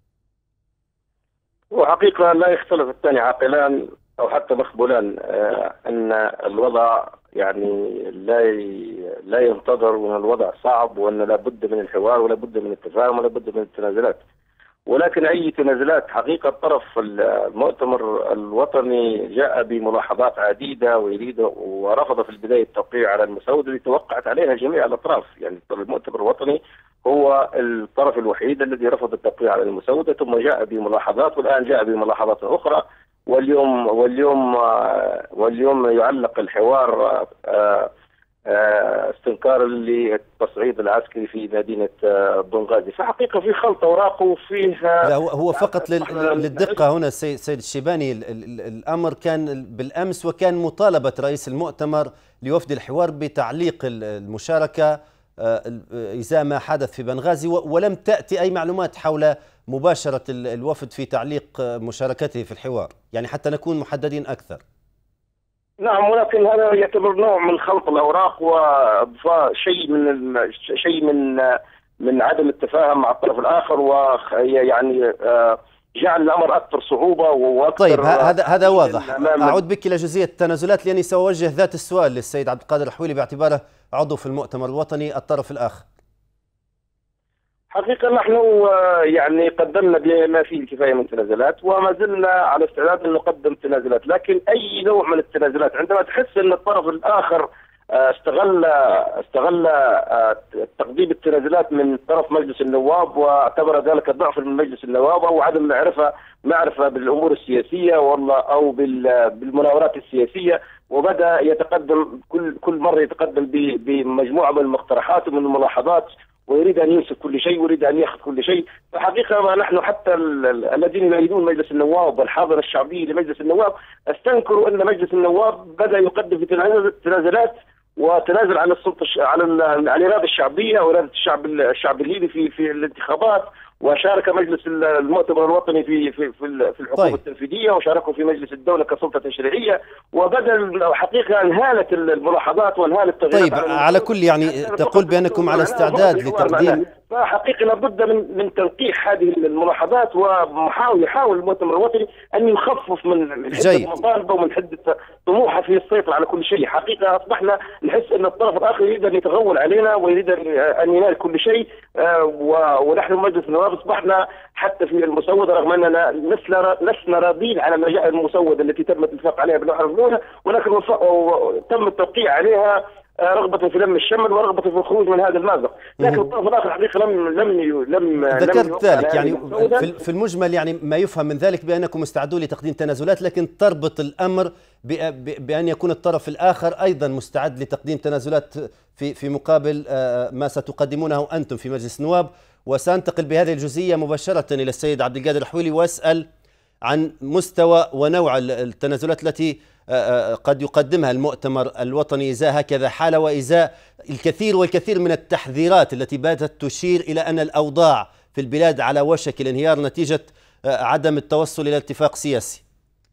وحقيقة لا يختلف الثاني عاقلان أو حتى مخبولان أن الوضع يعني لا لا ينتظر، وأن الوضع صعب، وأن لا بد من الحوار ولا بد من التفاهم ولا بد من التنازلات. ولكن أي تنازلات حقيقة طرف المؤتمر الوطني جاء بملاحظات عديدة ويريد ورفض في البداية التوقيع على المسودة اللي توقعت عليها جميع الأطراف. يعني المؤتمر الوطني هو الطرف الوحيد الذي رفض التوقيع على المسودة، ثم جاء بملاحظات، والآن جاء بملاحظات أخرى. واليوم واليوم واليوم يعلق الحوار استنكارا للتصعيد العسكري في مدينة بنغازي. فحقيقة في خلط أوراق وفيه لا هو فقط للدقة هنا سيد الشيباني، الأمر كان بالأمس وكان مطالبة رئيس المؤتمر لوفد الحوار بتعليق المشاركة إزاء ما حدث في بنغازي، ولم تأتي أي معلومات حول مباشرة الوفد في تعليق مشاركته في الحوار، يعني حتى نكون محددين أكثر. نعم، ولكن هذا يعتبر نوع من خلط الأوراق وشيء من شيء من من عدم التفاهم مع الطرف الآخر، ويعني جعل الأمر أكثر صعوبة وأكثر. طيب هذا هذا واضح. أعود بك إلى جزئية التنازلات لأني سأوجه ذات السؤال للسيد عبد القادر الحويلي باعتباره عضو في المؤتمر الوطني الطرف الآخر. حقيقة نحن يعني قدمنا بما فيه الكفاية من تنازلات وما زلنا على استعداد أن نقدم تنازلات، لكن أي نوع من التنازلات عندما تحس أن الطرف الآخر استغل استغل تقديم التنازلات من طرف مجلس النواب واعتبر ذلك ضعف من مجلس النواب او عدم معرفه معرفه بالامور السياسيه والله او بالمناورات السياسيه، وبدا يتقدم كل كل مره يتقدم بمجموعه من المقترحات ومن الملاحظات، ويريد ان يمسك كل شيء ويريد ان ياخذ كل شيء. فحقيقه نحن حتى الذين يريدون مجلس النواب والحاضنه الشعبيه لمجلس النواب استنكروا ان مجلس النواب بدا يقدم في تنازلات وتنازل عن السلطه على عن الاراده الشعبيه واراده الشعب الشعب الليبي في في الانتخابات، وشارك مجلس المؤتمر الوطني في في في الحكومه طيب. التنفيذيه، وشاركوا في مجلس الدوله كسلطه تشريعيه، وبدل حقيقه انهالت الملاحظات وانهالت التغييرات. طيب على, على كل يعني تقول بانكم على استعداد لتقديم. فحقيقه لابد من من تنقيح هذه الملاحظات، ومحاول يحاول المؤتمر الوطني ان يخفف من حده مطالبه ومن حده طموحه في السيطره على كل شيء. حقيقه اصبحنا نحس ان الطرف الاخر يريد ان يتغول علينا ويريد ان ينال كل شيء، ونحن مجلس النواب اصبحنا حتى في المسوده رغم اننا لسنا راضين على المسوده التي تم الاتفاق عليها باللوحه الاولى، ولكن تم التوقيع عليها رغبة في لم الشمل ورغبة في الخروج من هذا المأزق، لكن الطرف الآخر حقيقة لم لم لم ذكرت ذلك يعني في المجمل، يعني ما يفهم من ذلك بأنكم مستعدون لتقديم تنازلات، لكن تربط الأمر بأن يكون الطرف الآخر أيضا مستعد لتقديم تنازلات في في مقابل ما ستقدمونه أنتم في مجلس النواب. وسأنتقل بهذه الجزئية مباشرة إلى السيد عبد القادر الحويلي وأسأل عن مستوى ونوع التنازلات التي قد يقدمها المؤتمر الوطني إزاء هكذا حالة، وإزاء الكثير والكثير من التحذيرات التي باتت تشير إلى أن الأوضاع في البلاد على وشك الانهيار نتيجة عدم التوصل إلى اتفاق سياسي.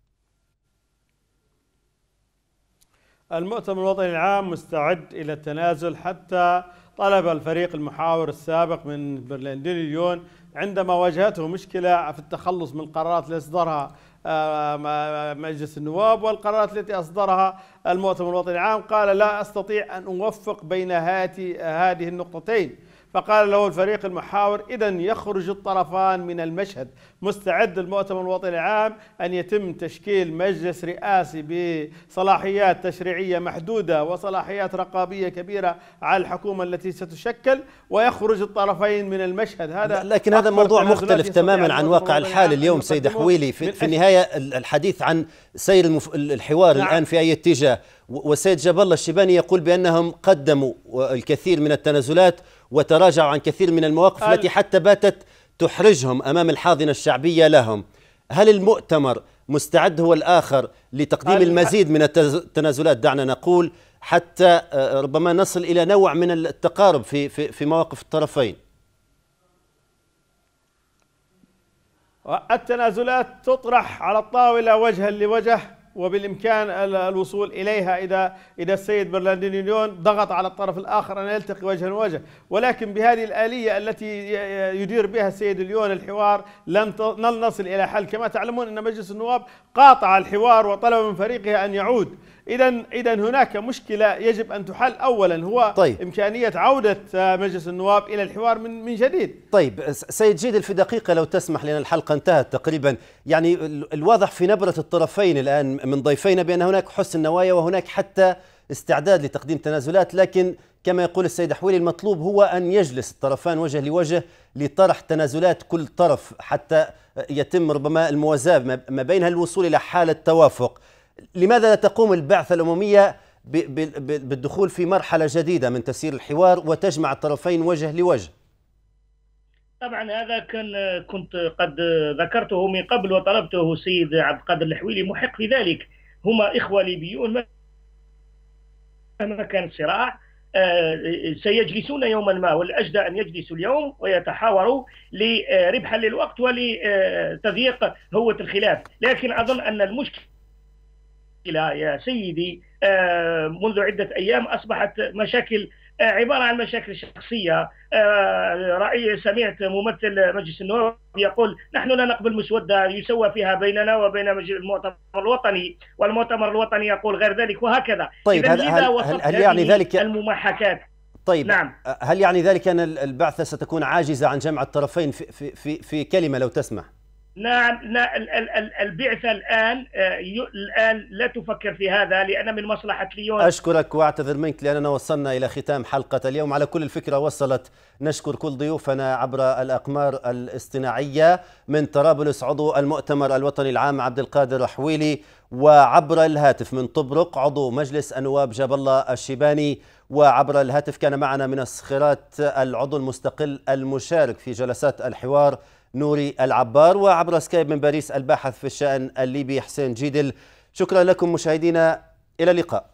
المؤتمر الوطني العام مستعد إلى التنازل، حتى طلب الفريق المحاور السابق من برلنديليون عندما واجهته مشكلة في التخلص من القرارات التي أصدرها مجلس النواب والقرارات التي أصدرها المؤتمر الوطني العام، قال لا أستطيع أن أوفق بين هذه النقطتين، فقال له الفريق المحاور إذن يخرج الطرفان من المشهد. مستعد المؤتمر الوطني العام أن يتم تشكيل مجلس رئاسي بصلاحيات تشريعية محدودة وصلاحيات رقابية كبيرة على الحكومة التي ستشكل، ويخرج الطرفين من المشهد. هذا لكن هذا موضوع مختلف تماما عن واقع الحال اليوم سيد حويلي. في, في النهاية الحديث عن سير المف... الحوار نعم. الآن في أي اتجاه، والسيد جاب الله الشيباني يقول بأنهم قدموا الكثير من التنازلات وتراجعوا عن كثير من المواقف التي حتى باتت تحرجهم أمام الحاضنة الشعبية لهم. هل المؤتمر مستعد هو الآخر لتقديم المزيد من التنازلات دعنا نقول حتى ربما نصل إلى نوع من التقارب في في في مواقف الطرفين؟ التنازلات تطرح على الطاولة وجها لوجه، وبالإمكان الوصول إليها إذا إذا السيد برلنديليون ضغط على الطرف الآخر أن يلتقي وجها لوجه، ولكن بهذه الآلية التي يدير بها السيد ليون الحوار لن نصل إلى حل. كما تعلمون أن مجلس النواب قاطع الحوار وطلب من فريقه أن يعود. إذا إذا هناك مشكلة يجب أن تحل. أولا هو طيب. إمكانية عودة مجلس النواب إلى الحوار من من جديد. طيب سيد جيدل في دقيقة لو تسمح، لأن الحلقة انتهت تقريبا. يعني الواضح في نبرة الطرفين الآن من ضيفينا بأن هناك حسن نوايا وهناك حتى استعداد لتقديم تنازلات، لكن كما يقول السيد حويلي المطلوب هو أن يجلس الطرفان وجه لوجه لطرح تنازلات كل طرف حتى يتم ربما الموازاة ما بينها الوصول إلى حالة توافق. لماذا لا تقوم البعثة الأممية بالدخول في مرحلة جديدة من تسيير الحوار وتجمع الطرفين وجه لوجه. طبعا هذا كان كنت قد ذكرته من قبل وطلبته السيد عبد القادر الحويلي محق في ذلك. هما إخوة ليبيون مهما كان الصراع سيجلسون يوما ما، والأجدى أن يجلسوا اليوم ويتحاوروا لربحا للوقت ولتضييق هوة الخلاف. لكن أظن أن المشكلة يا سيدي منذ عدة أيام أصبحت مشاكل عبارة عن مشاكل شخصية. رأي سمعت ممثل مجلس النواب يقول نحن لا نقبل مسودة يسوى فيها بيننا وبين المؤتمر الوطني، والمؤتمر الوطني يقول غير ذلك، وهكذا. طيب هل, هل, هل يعني ذلك المماحكات؟ طيب نعم. هل يعني ذلك أن البعثة ستكون عاجزة عن جمع الطرفين في, في, في, في كلمة لو تسمح؟ نعم، البعثة الآن الآن لا تفكر في هذا، لأن من مصلحة ليون. أشكرك وأعتذر منك لأننا وصلنا إلى ختام حلقة اليوم. على كل الفكرة وصلت. نشكر كل ضيوفنا عبر الأقمار الاصطناعية، من طرابلس عضو المؤتمر الوطني العام عبد القادر حويلي، وعبر الهاتف من طبرق عضو مجلس النواب جاب الله الشيباني، وعبر الهاتف كان معنا من الصخيرات العضو المستقل المشارك في جلسات الحوار نوري العبار، وعبر سكايب من باريس الباحث في الشأن الليبي حسين جيدل. شكرا لكم مشاهدينا، إلى اللقاء.